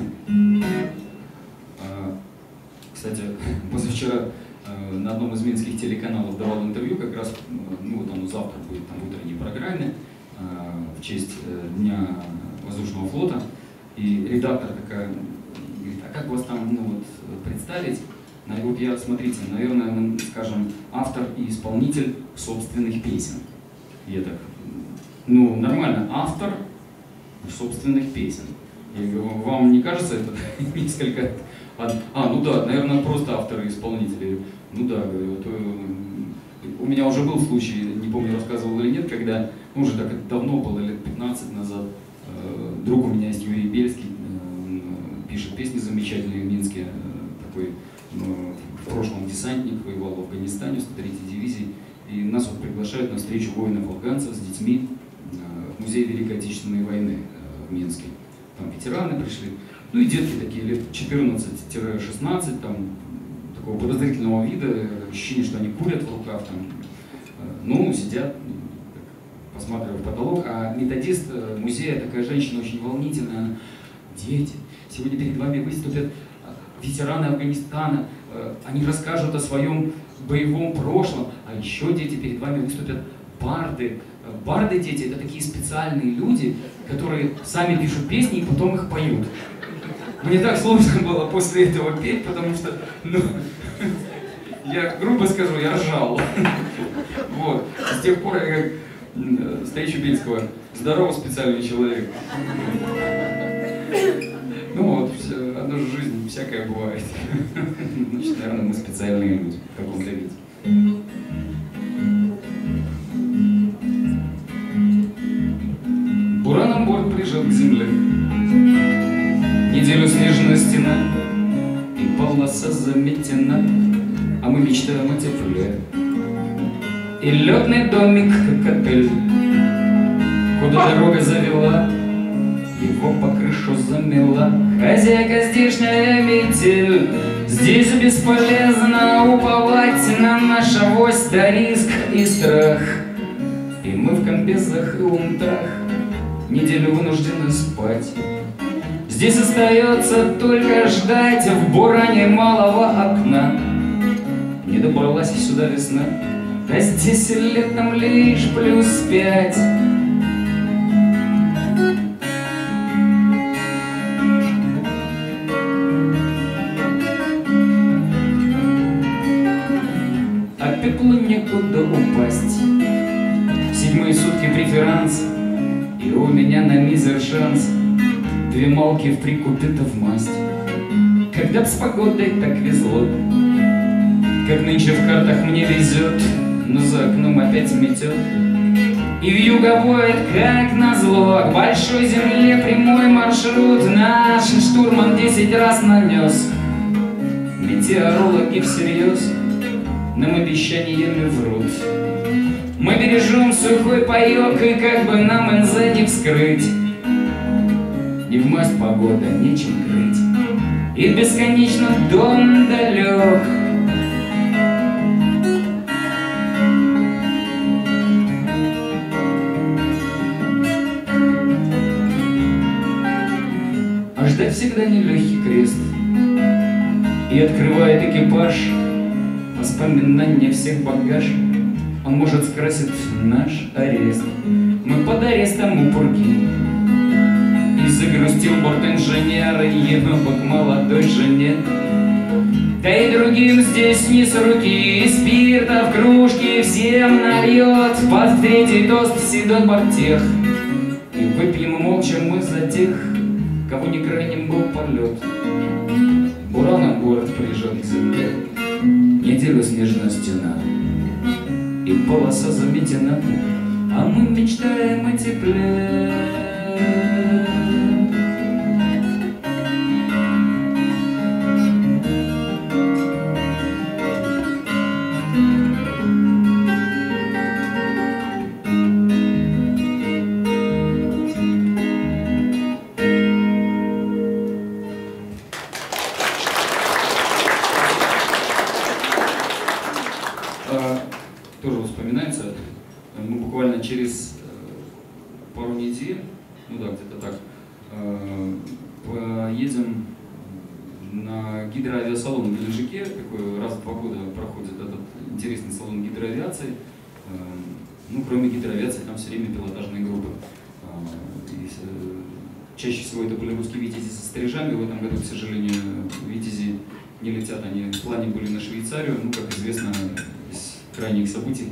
Кстати, позавчера на одном из минских телеканалов давал интервью, как раз, ну вот оно завтра будет там в утренней программе в честь Дня воздушного флота. И редактор такая говорит: а как вас там, ну вот, представить? Ну, вот я, смотрите, наверное, мы скажем, автор и исполнитель собственных песен. И я так, ну нормально, автор собственных песен. Я говорю: вам не кажется это несколько... А, ну да, наверное, просто авторы и исполнители. Ну да, говорю, то... у меня уже был случай, не помню, рассказывал или нет, когда, ну уже так давно было, лет пятнадцать назад, э, друг у меня есть Юрий Бельский, э, пишет песни замечательные в Минске, э, такой, э, в прошлом десантник, воевал в Афганистане, в сто третьей дивизии, и нас вот приглашают на встречу воинов-афганцев с детьми э, в музей Великой Отечественной войны э, в Минске. Там ветераны пришли, ну и детки такие лет четырнадцать-шестнадцать, там, такого подозрительного вида, ощущение, что они курят в руках, там, ну, сидят, посматривая в потолок, а методист музея, такая женщина очень волнительная: дети, сегодня перед вами выступят ветераны Афганистана, они расскажут о своем боевом прошлом, а еще, дети, перед вами выступят барды. Барды, дети, это такие специальные люди, которые сами пишут песни и потом их поют. Мне так сложно было после этого петь, потому что, ну, я грубо скажу, я ржал. Вот. С тех пор я как встречу Бельского. Здорово, специальный человек. Ну вот, все, одна же жизнь, всякое бывает. Значит, наверное, мы специальные люди в каком-то виде. Бураном борт прижат к земле. Неделю снежная стена, и полоса заметена, а мы мечтаем о тепле. И летный домик, как отель, куда дорога завела, его по крышу замела хозяйка здешняя метель. Здесь бесполезно уповать на наш авось, да риск и страх. И мы в комбезах и унтах неделю вынуждены спать. Здесь остается только ждать в буране малого окна. Не добралась сюда весна, а здесь летом лишь плюс пять. А пеплу некуда упасть. Седьмые сутки преферанс, и у меня на мизер шанс. Две малки в три купита в масть. Когда б с погодой так везло, как нынче в картах мне везет, но за окном опять метет. И вьюга воет, как назло, к большой земле прямой маршрут наш штурман десять раз нанес. Метеорологи всерьез нам обещаниями врут. Мы бережем сухой паёк, и как бы нам эн зэ не вскрыть. Не в масть погода, нечем крыть, и бесконечно дом далек. А ждать всегда нелегкий крест, и открывает экипаж воспоминания всех багаж. Он может скрасить наш арест. Мы под арестом у пурги. И загрустил борт-инженер, ему к молодой жене. Да и другим здесь не с руки, и спирта в кружке всем нальет. Под третий тост седой борттех, и выпьем молча мы за тех, кого не крайним был полет. Бураном город прижат к земле, неделю снежная стена, и полоса заметена, а мы мечтаем о тепле. Тоже вспоминается. Мы буквально через пару недель, ну да, где-то так, поедем на гидроавиасалон в Геленджике. Такой раз в два года проходит этот интересный салон гидроавиации. Ну, кроме гидроавиации, там все время пилотажные группы. И чаще всего это были русские витязи со стрижами. В этом году, к сожалению, витязи не летят. Они в плане были на Швейцарию. Ну, как известно, из крайних событий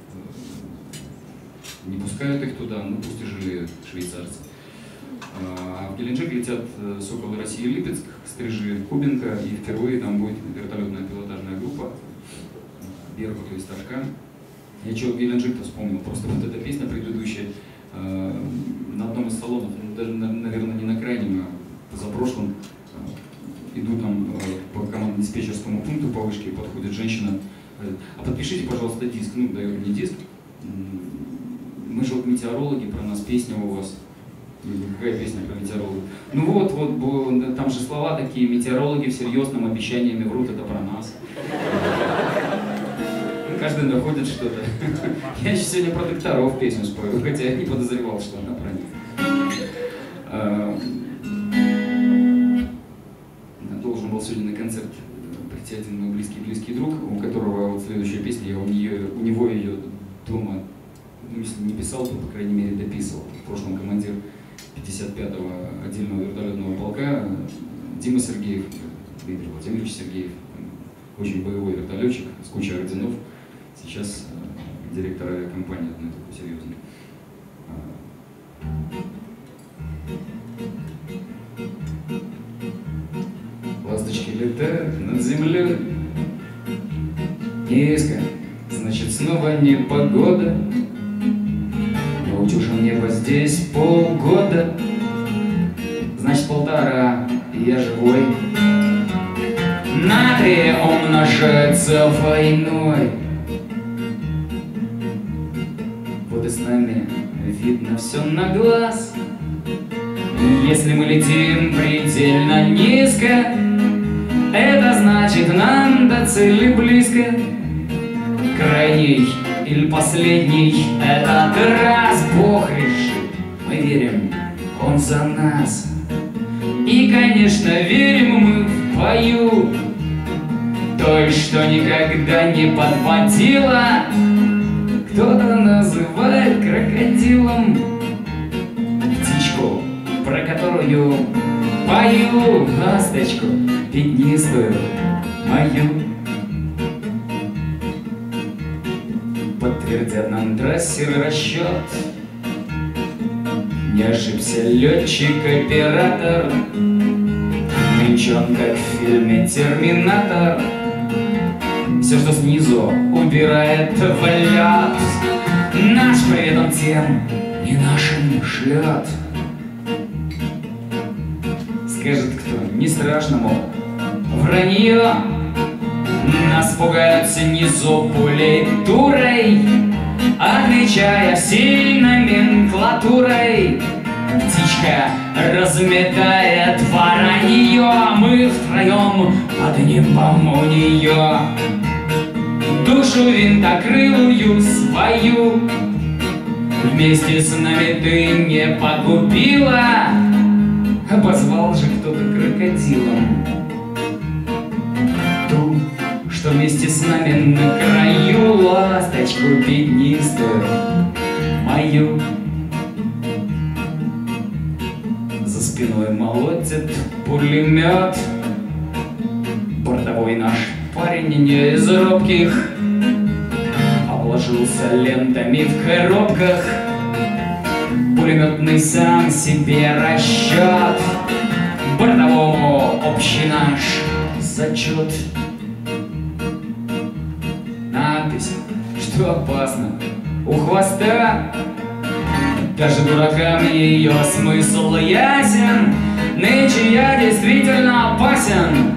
не пускают их туда, ну пусть и жили швейцарцы. А в Геленджик летят Соколы России и Липецк, стрижи Кубинка, и впервые там будет вертолетная пилотажная группа Беркута и Сташка. Я чего Геленджик-то вспомнил, просто вот эта песня предыдущая на одном из салонов, даже, наверное, не на крайнем, а позапрошлом, иду там по командно-диспетчерскому пункту по вышке, подходит женщина, говорит: а подпишите, пожалуйста, диск. Ну, дает мне диск. Мы же вот метеорологи, про нас песня у вас. Какая песня про метеорологов? Ну вот, вот, там же слова такие: метеорологи всерьез нам обещаниями врут, это про нас. Каждый находит что-то. Я еще сегодня про докторов песню спою, хотя я не подозревал, что она про них. Должен был сегодня на концерт прийти один мой близкий-близкий друг, у которого вот следующая песня, я у, нее, у него ее дома, ну, если не писал, то, по крайней мере, дописывал. В прошлом командир пятьдесят пятого отдельного вертолетного полка Дима Сергеев, Дмитрий Владимирович Сергеев, очень боевой вертолетчик с кучей орденов, сейчас э, директор авиакомпании одной такой серьезной. летают над землей. Низко, значит, снова непогода. Но утюжим небо здесь полгода. Значит, полтора, и я живой. Натрий умножается войной. Вот и с нами видно все на глаз. Если мы летим предельно низко, это значит, нам до цели близко. Крайний или последний этот раз Бог решит. Мы верим, Он за нас. И, конечно, верим мы в бою той, что никогда не подводила. Кто-то называет крокодилом птичку, про которую пою, ласточку пятнистую мою. Подтвердят нам трассеры расчет. Не ошибся летчик-оператор, мечом, как в фильме «Терминатор». Все, что снизу, убирает в лед. Наш привет он тем не нашим шлет. Скажет кто, не страшно, мол, вранье. Нас пугают снизу пулей турой, отличая всей номенклатурой. Птичка разметает воронье, мы втроем под небом у нее. Душу винтокрылую свою вместе с нами ты не погубила. Обозвал же кто-то крокодилом ту, что вместе с нами на краю, ласточку пятнистую мою. За спиной молотит пулемет. Бортовой наш парень не из робких, обложился лентами в коробках. Пулеметный сам себе расчет, бортовому общий наш зачет. Надпись, что опасно, у хвоста. Даже дуракам ее смысл ясен. Нынче я действительно опасен.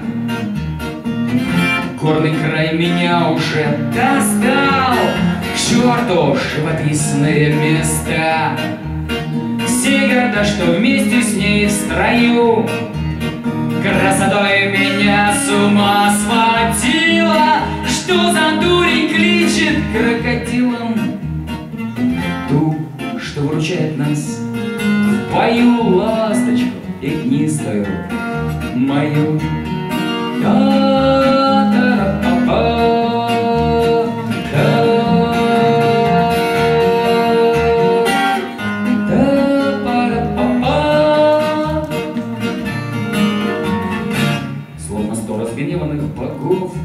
Горный край меня уже достал. К черту живописные места. Сигарета, что вместе с ней в строю, красотой меня с ума сводила. Что за дурень кличет крокодилом ту, что выручает нас в бою, ласточку пятнистую мою. Словно сто разгневанных богов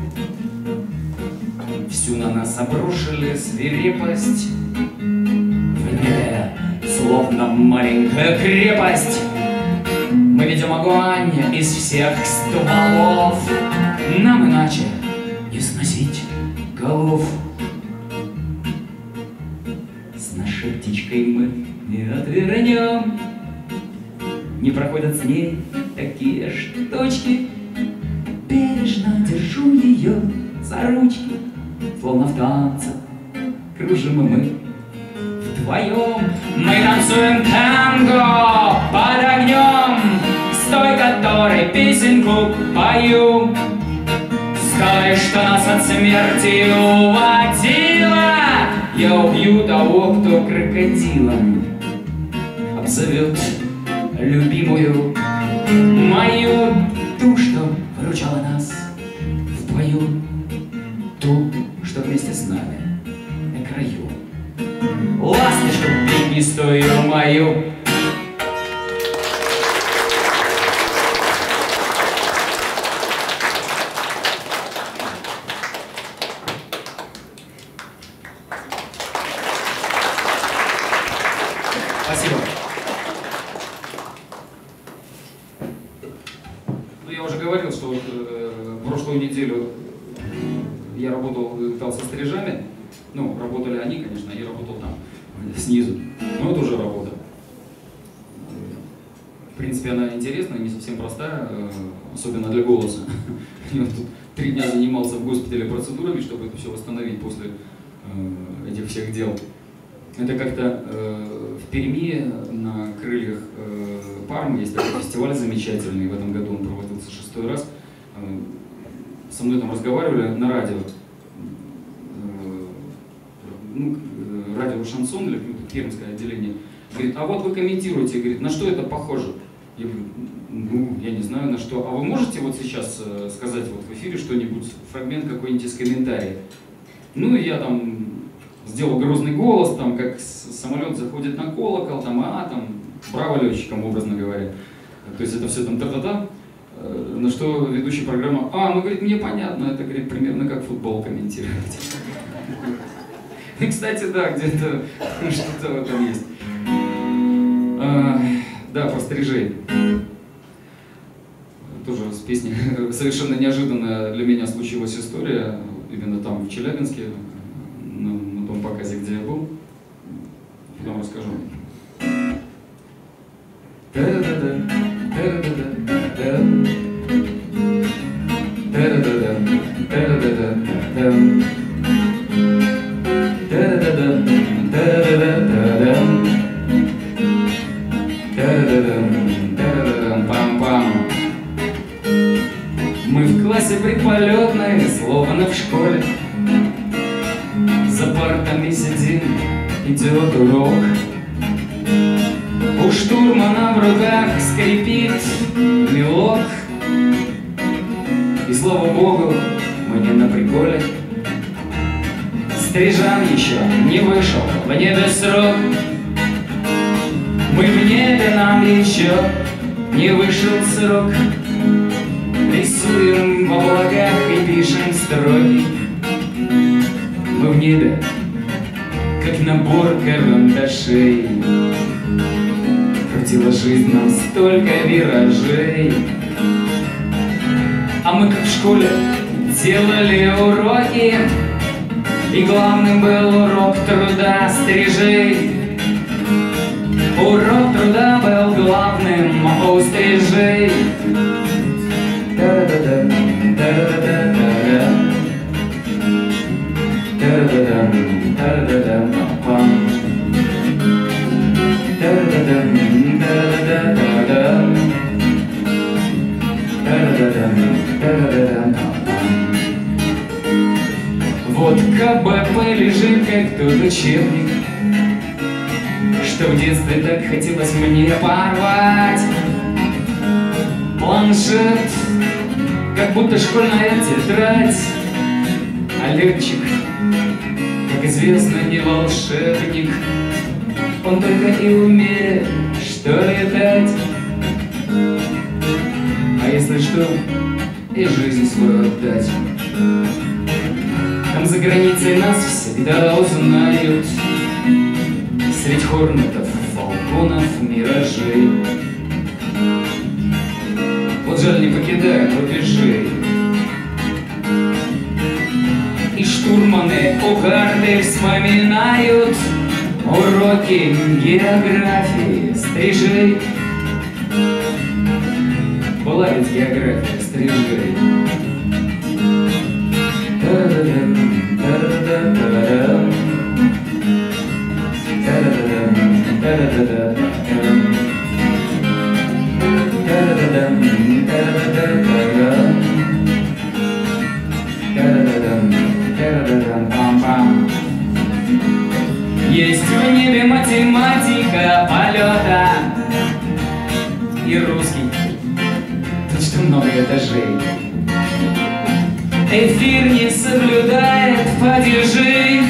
всю на нас обрушили свирепость. В небе словно маленькая крепость. Мы ведем огонь из всех стволов. Нам иначе не сносить голов. С нашей птичкой мы не отвернем. Не проходят с ней такие штучки. Бережно держу ее за ручки. Словно в танце кружим мы вдвоем. Мы танцуем танго под огнем, с той, которой песенку пою, с той, что нас от смерти уводила. Я убью того, кто крокодилом обзовет любимую мою, ту, что выручала нас в бою, ту, что вместе с нами на краю, ласточку пятнистую мою. Спасибо. Ну, я уже говорил, что вот, э, прошлую неделю я работал, летал со стрижами. Ну, работали они, конечно, я работал там, снизу. Но это уже работа. В принципе, она интересная, не совсем простая, особенно для голоса. Я тут три дня занимался в госпитале процедурами, чтобы это все восстановить после этих всех дел. Это как-то в Перми на крыльях Пармы есть такой фестиваль замечательный, в этом году он проводился шестой раз. Со мной там разговаривали на радио. Ну, радио «Шансон» или пермское отделение, говорит, а вот вы комментируете, говорит, на что это похоже? Я говорю, ну, я не знаю на что. А вы можете вот сейчас сказать вот в эфире что-нибудь, фрагмент какой-нибудь из комментариев? Ну, и я там сделал грозный голос, там, как самолет заходит на колокол, там, а, там, браво летчикам, образно говоря. То есть это все там та-та-та. На что ведущий программы, а, ну, говорит, мне понятно, это, говорит, примерно как футбол комментировать. И, кстати, да, где-то что-то в этом есть. А, да, про стрижей. Тоже с песней. Совершенно неожиданная для меня случилась история. Именно там, в Челябинске, на, на том показе, где я был. Потом расскажу. Мы в классе предполетной, словно в школе. За партами сидим, идет урок. У штурмана в руках скрипит мелок. И слава богу, мы не на приколе. Стрижан еще не вышел в небе срок. Мы в небе, нам еще не вышел срок. Рисуем в облаках и пишем строки. Мы в небе, как набор карандашей. Крутила жизнь нам столько виражей. А мы, как в школе, делали уроки. И главным был урок труда стрижей. Урок труда был главным у стрижей. Вот КБП лежит, как тот учебник, что в детстве так хотелось мне порвать. Планшет, как будто школьная тетрадь. А летчик, как известно, не волшебник. Он только и умеет, что летать. А если что, и жизнь свою отдать. Там за границей нас всегда узнают. Средь хорнетов, фалконов, миражей. Вот жаль, не покидают рубежей. И штурманы у карты вспоминают уроки географии стрижей. Была ведь география стрижей. Есть в небе математика полета и русский, тут что много этажей. Эфир не соблюдает падежей.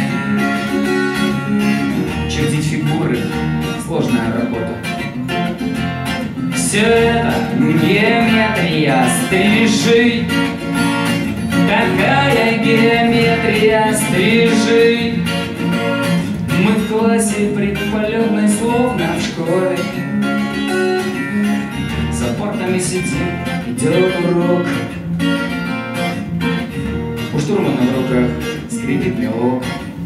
Чертить фигуры — сложная работа. Все это геометрия стрижей. Такая геометрия стрижей. Мы в классе предполетной, словно в школе. За партами сидим, идет урок. ушах скрипит мелок.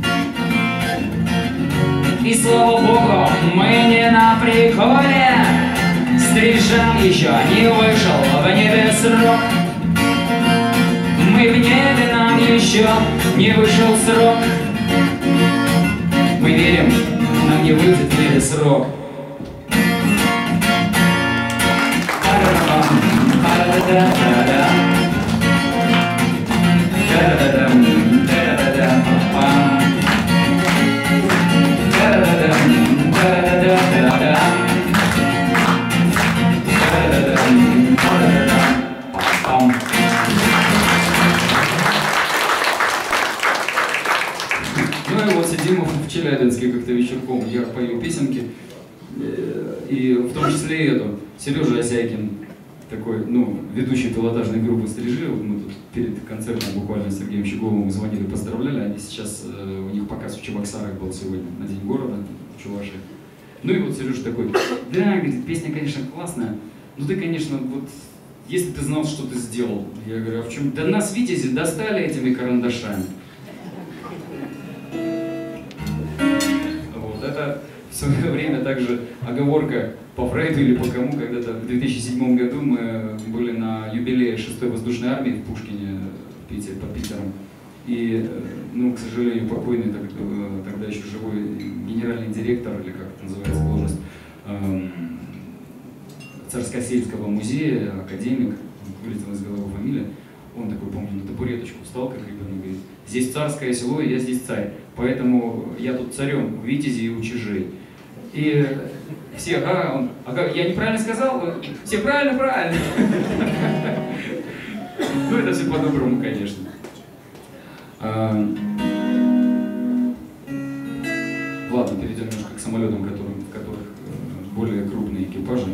И слава богу, мы не на приколе, стрижам еще не вышел в небе срок. Мы в небе, нам еще не вышел срок. Мы верим, нам не выйдет в небе срок. Ну и вот сидим в Челябинске как-то вечерком, я пою песенки, и в том числе и эту. Сережа Осякин, такой, ну, ведущий пилотажной группы «Стрижи», вот мы тут перед концертом буквально с Сергеем Щегловым звонили, поздравляли, они сейчас, у них показ в Чебоксарах был сегодня, на День города, в Чувашии. Ну и вот Сережа такой: да, говорит, песня, конечно, классная, но ты, конечно, вот, если ты знал, что ты сделал. Я говорю: а в чем? Да нас Витязи достали этими карандашами. Вот, это в свое время также оговорка по Фрейду или по кому, когда-то в две тысячи седьмом году мы были на юбилее шестой воздушной армии в Пушкине, в Питере, под Питером. И, ну, к сожалению, покойный, тогда еще живой генеральный директор, или как это называется, должность, эм, Царско-сельского музея, академик, вылетела из головы фамилия, он такой, помню, на табуреточку встал, как ребенок, говорит: здесь царское село, и я здесь царь, поэтому я тут царем у витязей и у чижей. И все: ага, он, ага, я неправильно сказал? Все правильно, правильно. Ну, это все по-доброму, конечно. Ладно, перейдем немножко к самолетам, которые, в которых более крупные экипажи.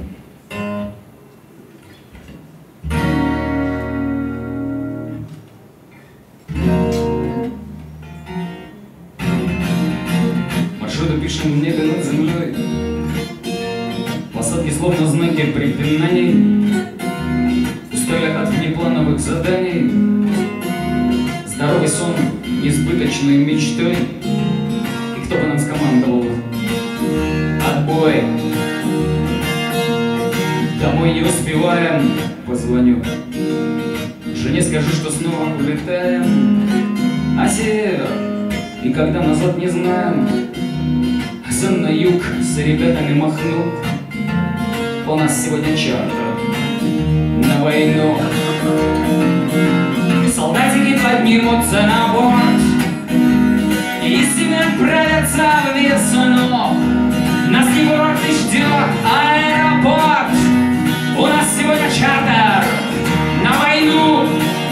Маршруты пишем в небе над землей, посадки словно знаки препинаний, устали от внеплановых заданий, здоровый сон несбыточной мечтой. И кто бы нам скомандовал: отбой! Домой не успеваем, позвоню жене, скажу, что снова улетаем. А север, и когда назад не знаем, сын на юг с ребятами махнул. У нас сегодня чартер на войну. Солдатики поднимутся на борт и с ними отправятся в весну. Нас не город и ждет аэропорт. У нас сегодня чартер на войну.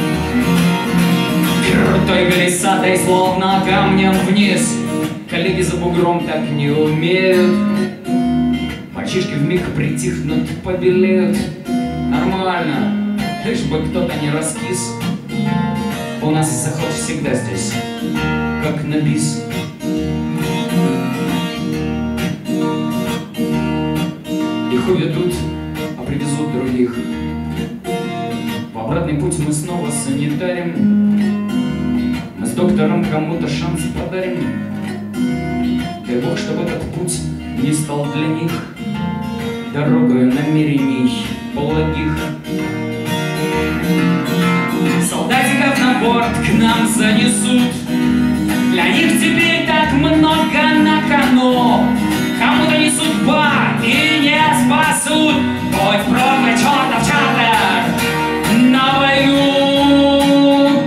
Крутой глиссадой, словно камнем вниз. Коллеги за бугром так не умеют. Мальчишки вмиг притихнут, побелеют. Нормально, лишь бы кто-то не раскис. У нас заход всегда здесь, как на бис. Их уведут, а привезут других. В обратный путь мы снова санитарим. Мы с доктором кому-то шанс подарим. Дай Бог, чтобы этот путь не стал для них дорогой намерений благих. Солдатиков на борт к нам занесут. Для них теперь так много на кону. Кому-то не судьба и не спасут. Будь проклят, чертов чартер на войну.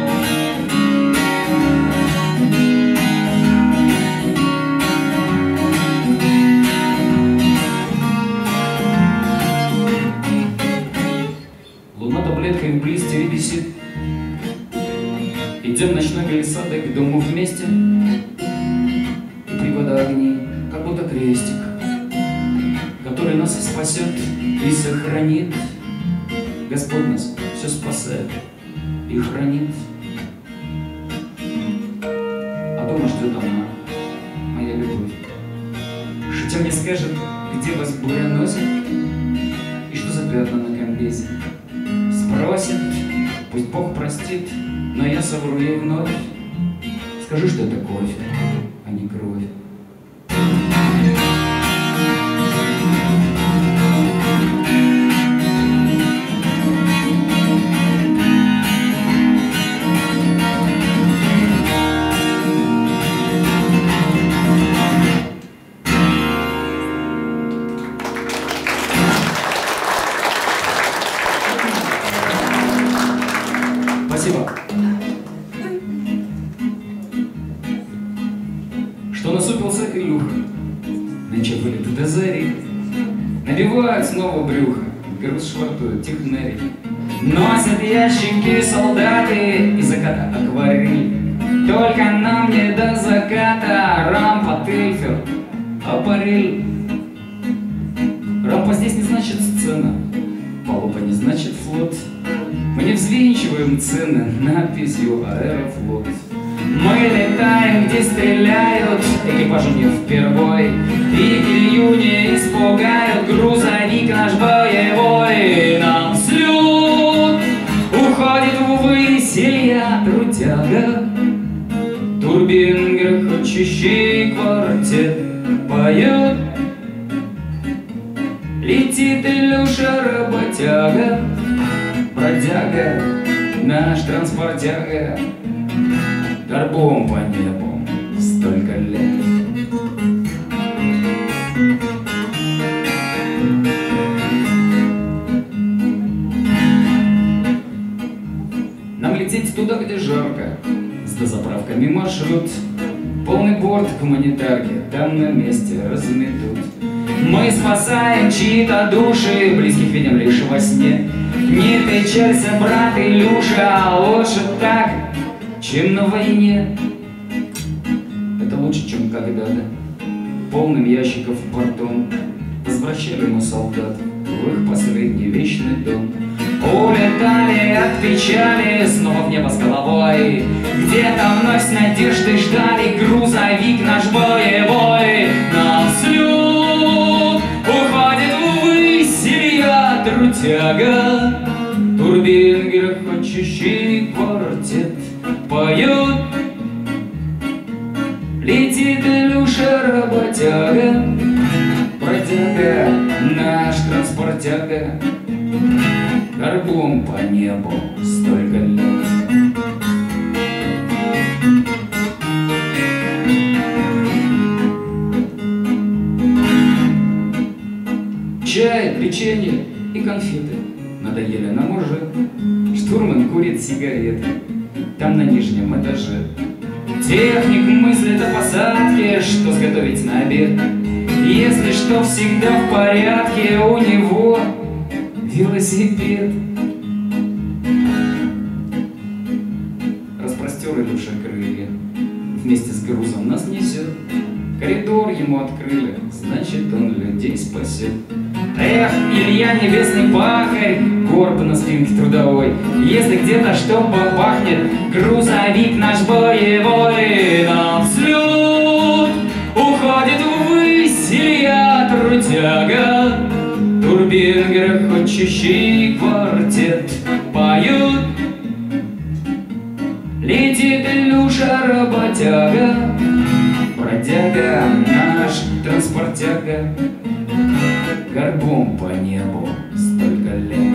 Луна таблеткой в блистере висит. Идем ночной глиссадой к дому вместе. И привода огней, как будто крестик, который нас и спасет, и сохранит. Господь нас все спасает и хранит. А дома ждет она, моя любовь. Шутя мне скажет, где вас буря носит, и что за пятна на комбезе. Спросит, пусть Бог простит, но я совру ей вновь. Скажи, что это кофе, а не кровь. Спасибо. Что насупился Илюха, нынче вылеты до зари, набивают снова брюхо, груз швартуют технари. Носят ящики солдаты и заката акварель. Только нам не до заката рампа, тельфер, аппарель. Рампа здесь не значит сцена, палуба не значит флот. Мы не взвинчиваем цены надписью «Аэрофлот». Мы летаем, где стреляют, экипажу не впервой. И Илью не испугают, грузовик наш боевой. Нам взлет уходит ввысь Илья трудяга. Турбин грохочущий квартет поет. Летит Илюша работяга, бродяга, наш транспортяга, горбом по небу столько лет. Нам лететь туда, где жарко, с дозаправками маршрут. Полный борт гуманитарки, там на месте разметут. Мы спасаем чьи-то души, близких видим лишь во сне. Не печалься, брат Илюша, лучше так, чем на войне. Это лучше, чем когда-то полным ящиков портом возвращали мы солдат в их последний вечный дом. Улетали от печали снова в небо с головой. Где-то вновь с надеждой ждали грузовик наш боевой. На взлет уходит ввысь Илья трудяга. Турбин грохочущий квартет поет. Летит Илюша работяга, бродяга, наш транспортяга, горбом по небу столько лет. Чай, печенье и конфеты надоели нам уже. Штурман курит сигареты там на нижнем этаже. Техник мыслит о посадке, что сготовить на обед. Если что, всегда в порядке у него велосипед. Распростер Илюша крылья, вместе с грузом нас несет. Коридор ему открыли, значит, он людей спасет. Эх, Илья, небесный пахарь, горб на спинке трудовой. Если где-то что бабахнет, грузовик наш боевой. На взлет уходит ввысь Илья трудяга. Турбин грохочущий квартет поет. Летит Илюша работяга, бродяга, наш транспортяга, горбом по небу столько лет.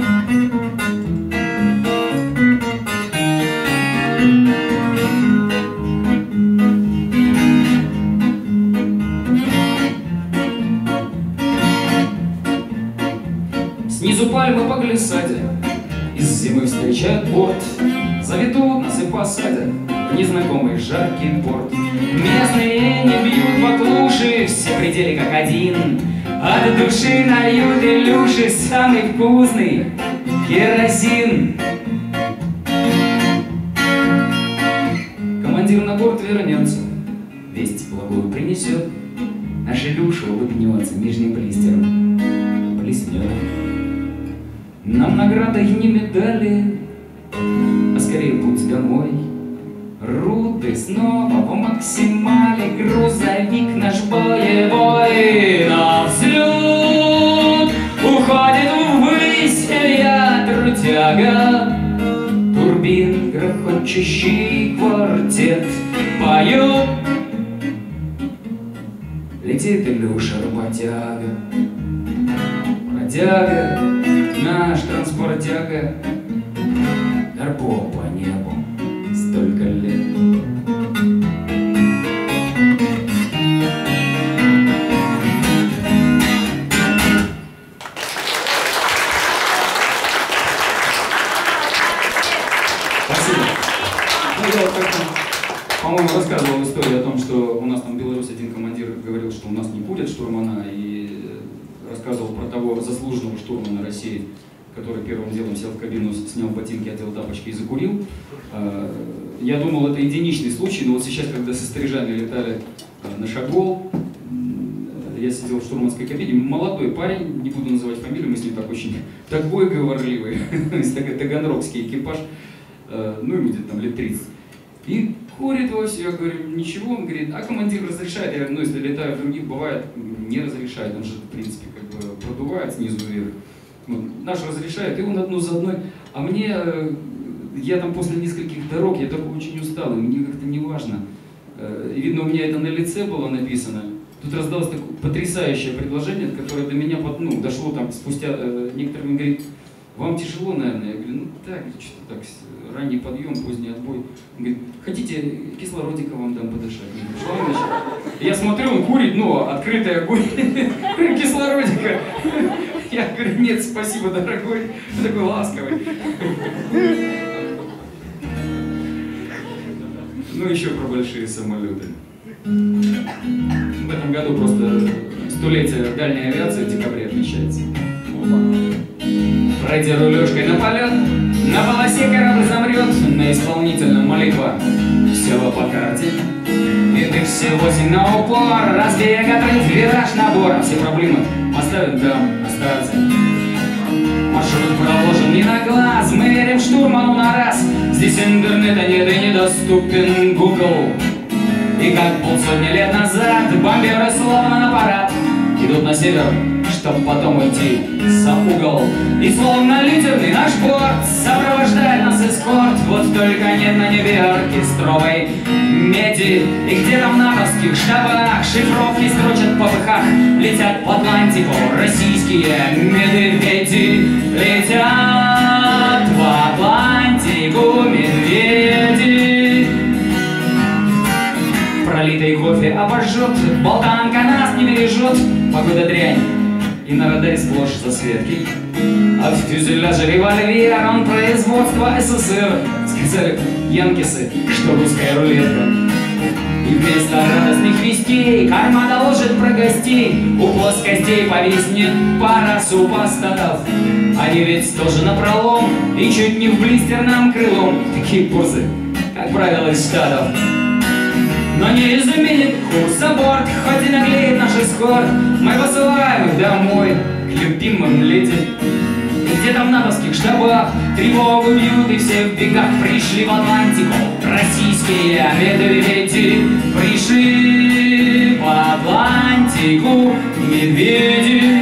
Снизу пальмы по глиссаде из зимы встречают борт. Заведут нас и посадят в незнакомый жаркий порт. Местные не бьют баклуши, все пределы как один. От души нальют Илюши самый вкусный керосин. Командир на борт вернется, весть благую принесет. Наш Илюша улыбнется нижним блистером, блеснет. Нам наградой не медали, а скорее путь домой. Руды снова в максимале, грузовик наш боевой. На взлет уходит ввысь Илья трудяга. Турбин грохочущий квартет поют. Летит Илюша работяга, бродяга, наш транспортяга, горбом по небу столько лет. Спасибо. Ну, я вот как-то, по-моему, рассказывал историю о том, что у нас там в Беларуси один командир говорил, что у нас не будет штурмана, и рассказывал про того заслуженного штурмана России, который первым делом сел в кабину, снял ботинки, одел тапочки и закурил. Я думал, это единичный случай, но вот сейчас, когда со стрижами летали на Шагол, я сидел в штурманской кабине, молодой парень, не буду называть фамилию, мы с ним так очень, такой говорливый, таганрогский экипаж, ну ему где-то там лет тридцать. И курит его все, я говорю, ничего, он говорит, а командир разрешает, я говорю, ну если летаю в других, бывает, не разрешает, он же в принципе как бы продувает снизу вверх. Вот, наш разрешает, и он одну за одной, а мне, я там после нескольких дорог, я такой очень устал, и мне как-то не важно. И видно, у меня это на лице было написано. Тут раздалось такое потрясающее предложение, которое до меня ну, дошло там спустя, некоторым говорит, вам тяжело, наверное? Я говорю, ну так, что-то так, ранний подъем, поздний отбой. Он говорит, хотите, кислородика вам дам подышать? Я, говорю, я смотрю, он курит, ну, открытый огонь, кислородика. Я говорю, нет, спасибо, дорогой, ты такой ласковый. Ну, еще про большие самолеты. В этом году просто столетие дальней авиации в декабре отмечается. Пройдя рулежкой на полет, на полосе корабль замрет, на исполнительном молитва всего по карте. И ты все восемь на упор, разбега, трынь, вираж, набор, все проблемы поставят там на старте. Маршрут проложен не на глаз, мы верим штурману на раз. Здесь интернета нет и недоступен Google. И как полсотни лет назад бомберы словно на парад идут на север, чтоб потом уйти за угол. И словно литерный наш борт сопровождает нас эскорт. Вот только нет на небе оркестровой меди. И где-то в натовских штабах шифровки строчат по пыхах. Летят в Атлантику российские медведи. Летят в Атлантику медведи. Пролитый кофе обожжет, болтанка нас не бережет. Погода дрянь, и на радаре сплошь засветки. А в фюзеляже револьвер, он производства СССР. Сказали янкисы, что русская рулетка. И вместо радостных вестей карма доложит про гостей. У плоскостей повиснет пара супостатов. Они ведь тоже напролом и чуть не в блистерном крылом. Такие бурзы, как правило, из Штатов. Но не изменит курс аборт, хоть и наглеет наш эскорт. Мы посылаем их домой к любимым леди. И где-то в натовских штабах тревогу бьют, и все в бегах пришли в Атлантику российские медведи. Пришли в Атлантику медведи.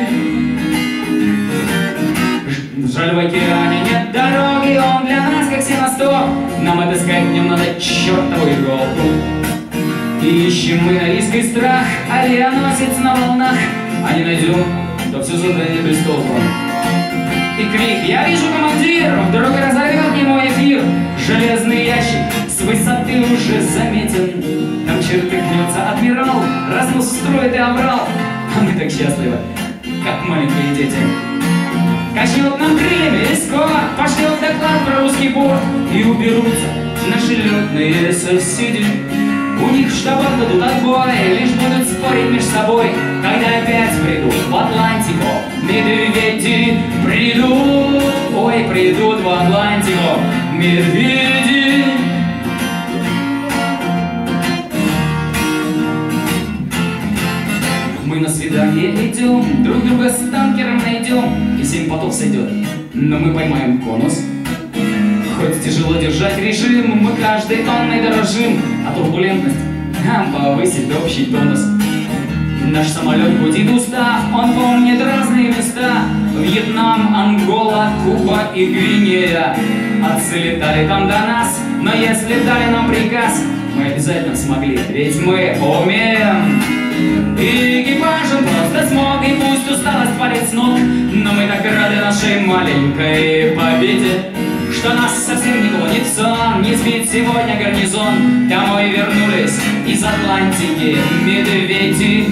Жаль, в океане нет дороги, он для нас как сеносток. Нам отыскать в нем надо чертову иголку. И ищем мы арийский страх, авианосец на волнах. А не найдем, то все задание без толку. И крик, я вижу командир, вдруг разорвет не мой эфир. Железный ящик с высоты уже заметен. Там чертыхнется адмирал, разнос строит и оврал. А мы так счастливы, как маленькие дети. Качнет нам крыльями эскорт, пошлет доклад про русский порт. И уберутся наши летные соседи. У них в штабах дадут отбой, лишь будут спорить между собой. Когда опять придут в Атлантику медведи. Придут, ой, придут в Атлантику медведи. Мы на свидание идем, друг друга с танкером найдем. И семь потов сойдет, но мы поймаем конус. Хоть тяжело держать режим, мы каждой тонной дорожим. А турбулентность нам повысит общий тонус. Наш самолет гудит устав, он помнит разные места. Вьетнам, Ангола, Куба и Гвинея. Отцы летали там до нас, но если дали нам приказ, мы мы обязательно смогли, ведь мы умеем. И экипажем просто смог, и пусть усталость валит с ног, но мы так рады нашей маленькой победе, что нас совсем не клонит в сон, не спит сегодня гарнизон. Домой вернулись из Атлантики медведи,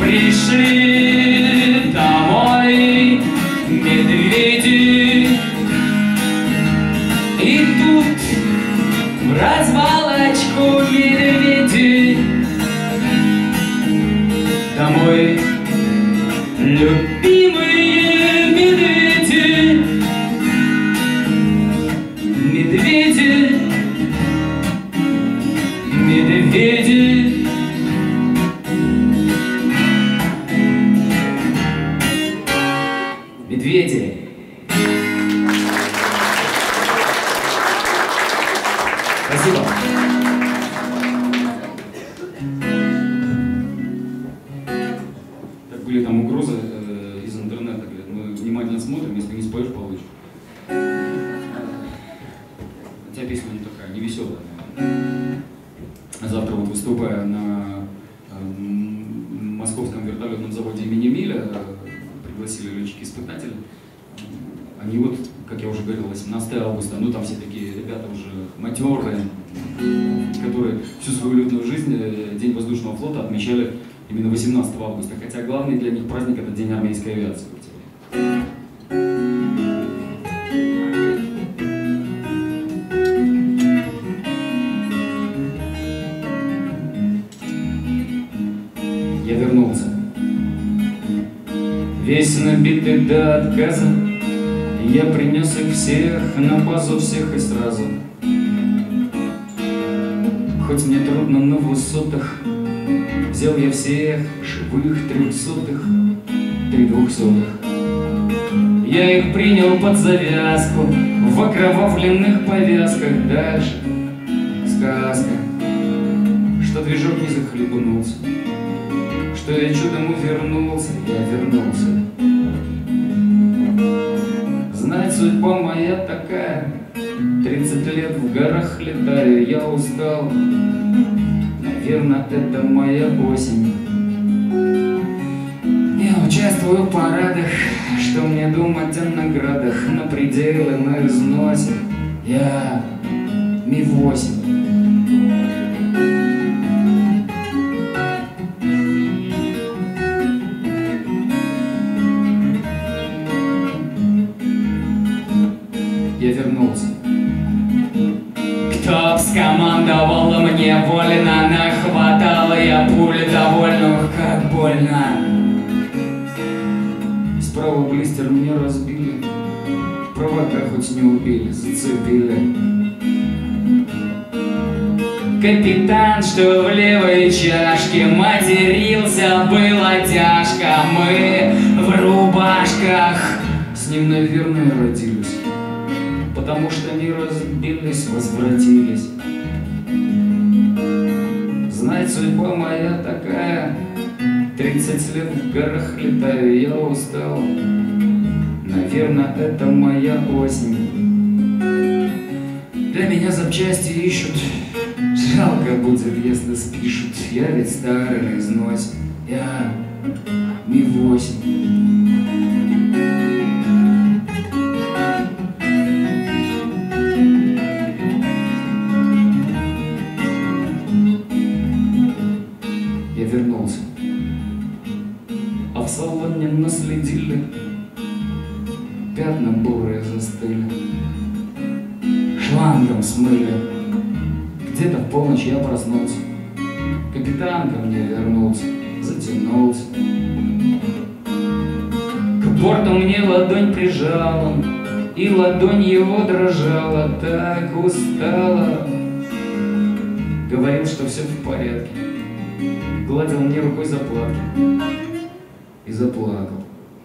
пришли домой медведи. И тут в развалочку медведи домой, любимые медведи. Медведи, медведи. Медведи. Спасибо. Так, были там угрозы э, из интернета, говорят, мы внимательно смотрим, если не споешь, получишь. Хотя песня не такая, не веселая, наверное. Завтра вот выступая на э, московском вертолетном заводе имени Миля, э, пригласили летчики-испытатели. Они вот, как я уже говорил, восемнадцатого августа, ну там все такие ребята уже матерые, которые всю свою летную жизнь, День воздушного флота, отмечали именно восемнадцатого августа, хотя главный для них праздник — это День армейской авиации. Я вернулся, весь набитый до отказа. Я принес их всех на базу, всех и сразу. Хоть мне трудно на высотах, взял я всех живых трехсотых, три двухсотых. Я их принял под завязку в окровавленных повязках. Дальше сказка, что движок не захлебнулся, что я чудом увернулся, я вернулся. Знать, судьба моя такая, тридцать лет в горах летаю, я устал. Наверное, это моя осень. Я участвую в парадах, что мне думать о наградах, на пределы, на износе. Я Ми восемь. Я вернулся. Кто б скомандовал мне вольно, нахватал я пуль довольных, как больно. Справа блистер мне разбили, провока хоть не убили, зацепили. Капитан, что в левой чашке, матерился, было тяжко. Мы в рубашках с ним, наверное, родились, потому что не разбились, возвратились. Знать, судьба моя такая, тридцать лет в горах летаю, я устал. Наверное, это моя осень. Для меня запчасти ищут, жалко будет, если спишут. Я ведь старый на износе, я Ми восемь. Вернулся, а в салоне наследили, пятна бурые застыли, шлангом смыли. Где-то в полночь я проснулся, капитан ко мне вернулся, затянулся. К борту мне ладонь прижала, и ладонь его дрожала, так устала. Говорил, что все в порядке, гладил мне рукой заплатки и заплакал.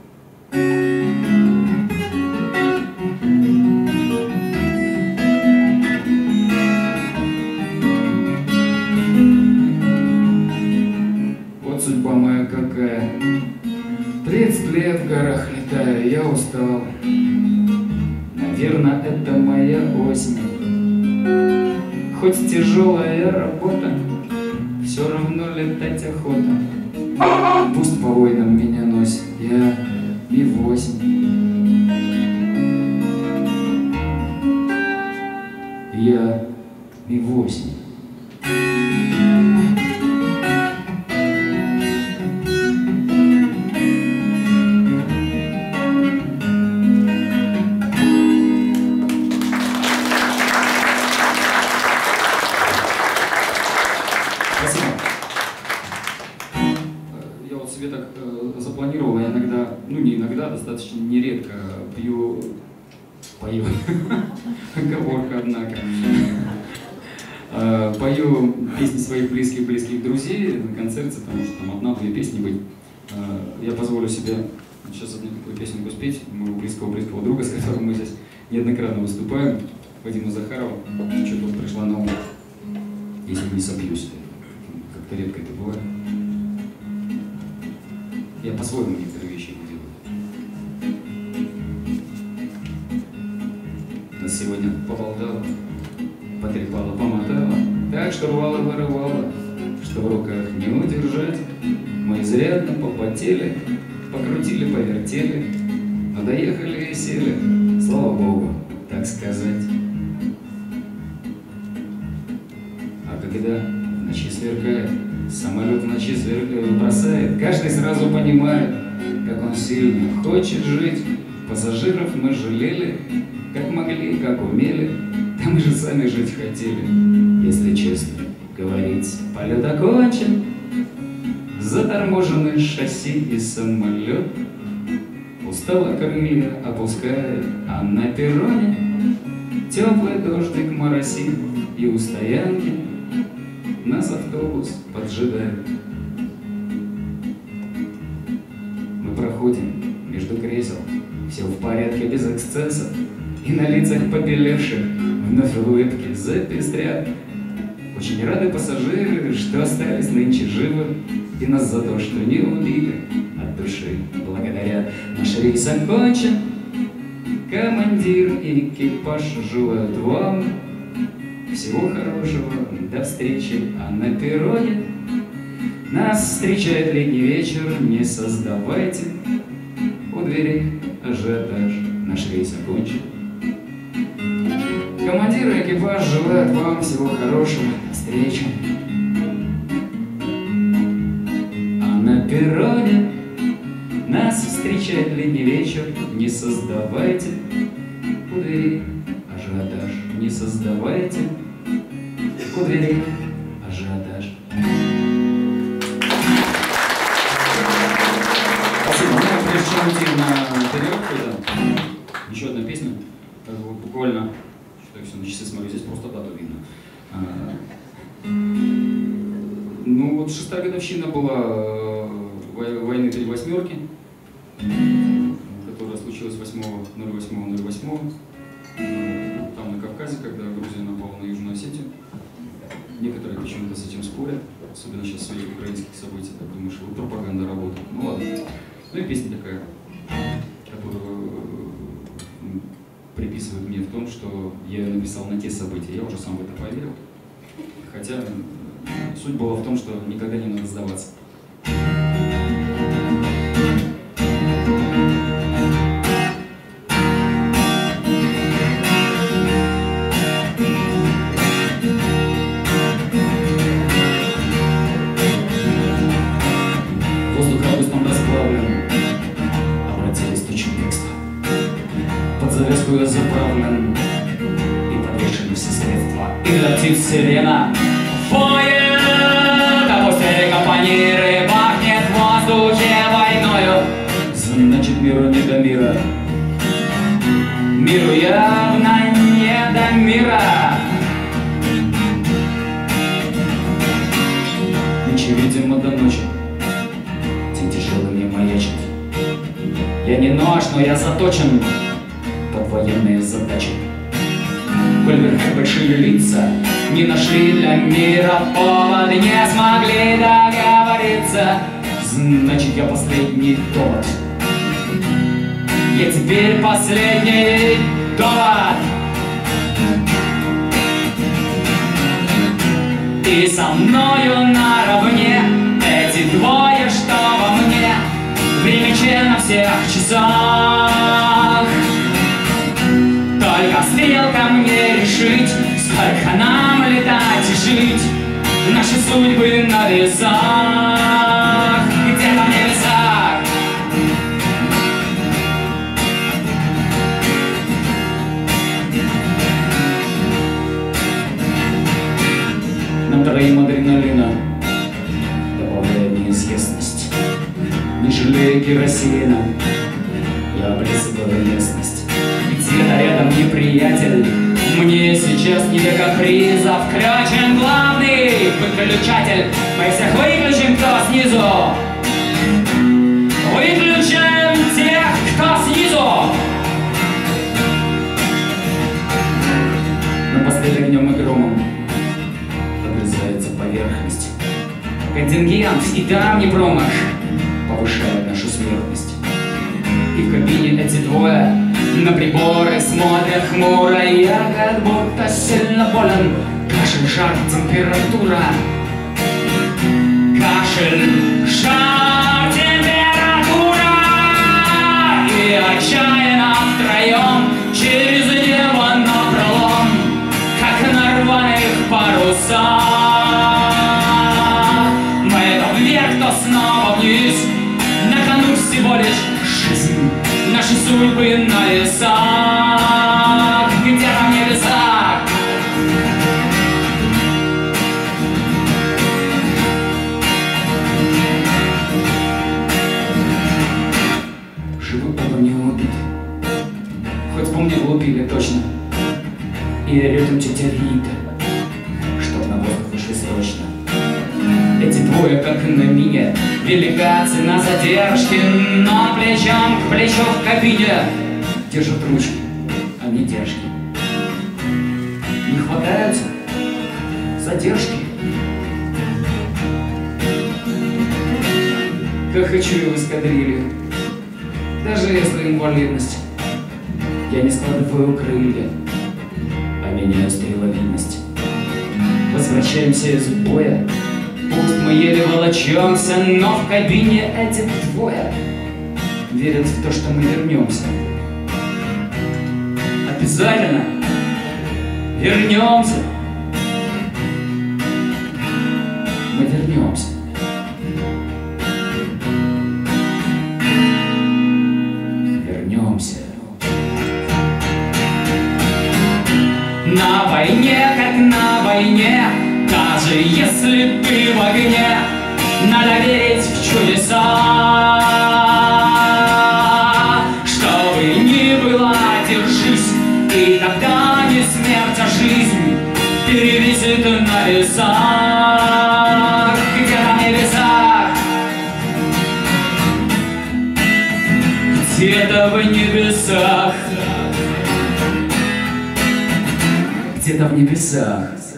Вот судьба моя какая, тридцать лет в горах летаю, я устал. Наверное, это моя осень. хоть тяжелая работа, все равно летать охота. Пусть по войнам меня носит, я Ми восемь. Я Ми восемь. Достаточно нередко пью, пою, оговорка, однако, пою песни своих близких-близких друзей на концерте, потому что там одна-две песни быть. Я позволю себе сейчас одну такую песенку спеть моего близкого-близкого друга, с которым мы здесь неоднократно выступаем, Вадима Захарова. Что-то пришла на ум, если не собьюсь, как-то редко это бывает. Я по-своему некоторые вещи не делаю. Нас сегодня поболтала, потрепала, помотала, так что рвала-вырывала, что в руках не удержать. Мы изрядно попотели, покрутили, повертели, но доехали и сели, слава Богу, так сказать. А когда в ночи сверкает, самолет в ночи сверкает, бросает, каждый сразу понимает, как он сильно хочет жить. Пассажиров мы жалели, как могли, как умели, да мы же сами жить хотели. Если честно говорить, полет окончен, заторможены шасси и самолет. Устало крылья опускает, а на перроне теплый дождик моросит, и у стоянки нас автобус поджидает. Мы проходим между кресел, все в порядке без эксцессов, и на лицах побелевших вновь улыбки запестрят. Очень рады пассажиры, что остались нынче живы, и нас за то, что не убили, от души благодарят. Наш рейс окончен, командир и экипаж желают вам всего хорошего, до встречи, а на перроне нас встречает летний вечер, не создавайте у дверей ажиотаж, наш рейс окончен. Командир и экипаж желают вам всего хорошего, до встречи. А на перроне нас встречает летний вечер, не создавайте у дверей ажиотаж, не создавайте у дверей ажиотаж. Спасибо. Ну, прежде чем уйти на тарелку, да, еще одна песня, вот буквально, что я все на часы смотрю, здесь просто дату видно. А, ну вот шестая годовщина была войны Три Восьмерки, которая случилась восьмого ноль восьмого ноль восьмого, там на Кавказе, когда Грузия напала на Южную Осетию. Некоторые почему-то с этим спорят, особенно сейчас в своих украинских событиях, так думаешь, вот пропаганда работает. Ну ладно. Ну и песня такая, которую приписывают мне в том, что я ее написал на те события, я уже сам в это поверил. Хотя суть была в том, что никогда не надо сдаваться. Воздух августом расплавлен, обратились точно текста. Под завязку я заправлен, и подвешены все средства. И летит сирена, воет, а после компаниры пахнет в воздухе войною. Значит, миру не до мира, миру явно не до мира. Ночи, видимо, до ночи, день тяжелый мне маячит. Я не нож, но я заточен под военные задачи. Вольверхе большие лица не нашли для мира повод, не смогли договориться. Значит, я последний довод. Я теперь последний довод. и со мною наравне. Эти двое, что во мне, время че на всех часах. Только стрелка мне решить, сколько нам летать и жить, наши судьбы на весах, где-то в небесах. Нам троим адреналина добавляет неизвестность. Не жалея керосина, я обрезываю местность. Где-то рядом неприятель, мне сейчас не до каприза. Включен главный выключатель, мы всех выключим, кто снизу. Выключаем тех, кто снизу. Напоследок днем и громом обрезается поверхность. Контингент и там не промах повышает нашу смертность. И в кабине эти двое на приборы смотрят хмуро. Я как будто сильно болен. Кашель, жар, температура. Кашель, жар, температура. И отчаянно втроем через небо напролом, как на рваных парусах. Мы то вверх, то снова вниз, на кону всего лишь жизнь, наши судьбы на весах, где-то в небесах. Живой оба не убит, хоть помню, глупили точно. И орёт им тетя Рита, чтоб на воздух вышли срочно. Эти двое, как на мине, велика цена задержки, но плечом к плечу в кабине держат ручки, а не держки. Не хватает задержки. Как хочу в эскадрилью, даже если инвалидность, я не складываю крылья, а меняю стреловидность. Возвращаемся из боя, пусть мы еле волочемся, но в кабине эти двое верят в то, что мы вернемся. Обязательно вернемся. Мы вернемся. Вернемся. На войне, как на войне, даже если ты в огне, надо верить в чудеса. Что бы ни было, держись, и тогда не смерть, а жизнь перевесит на весах, где-то в небесах. Где-то в небесах. Где-то в небесах.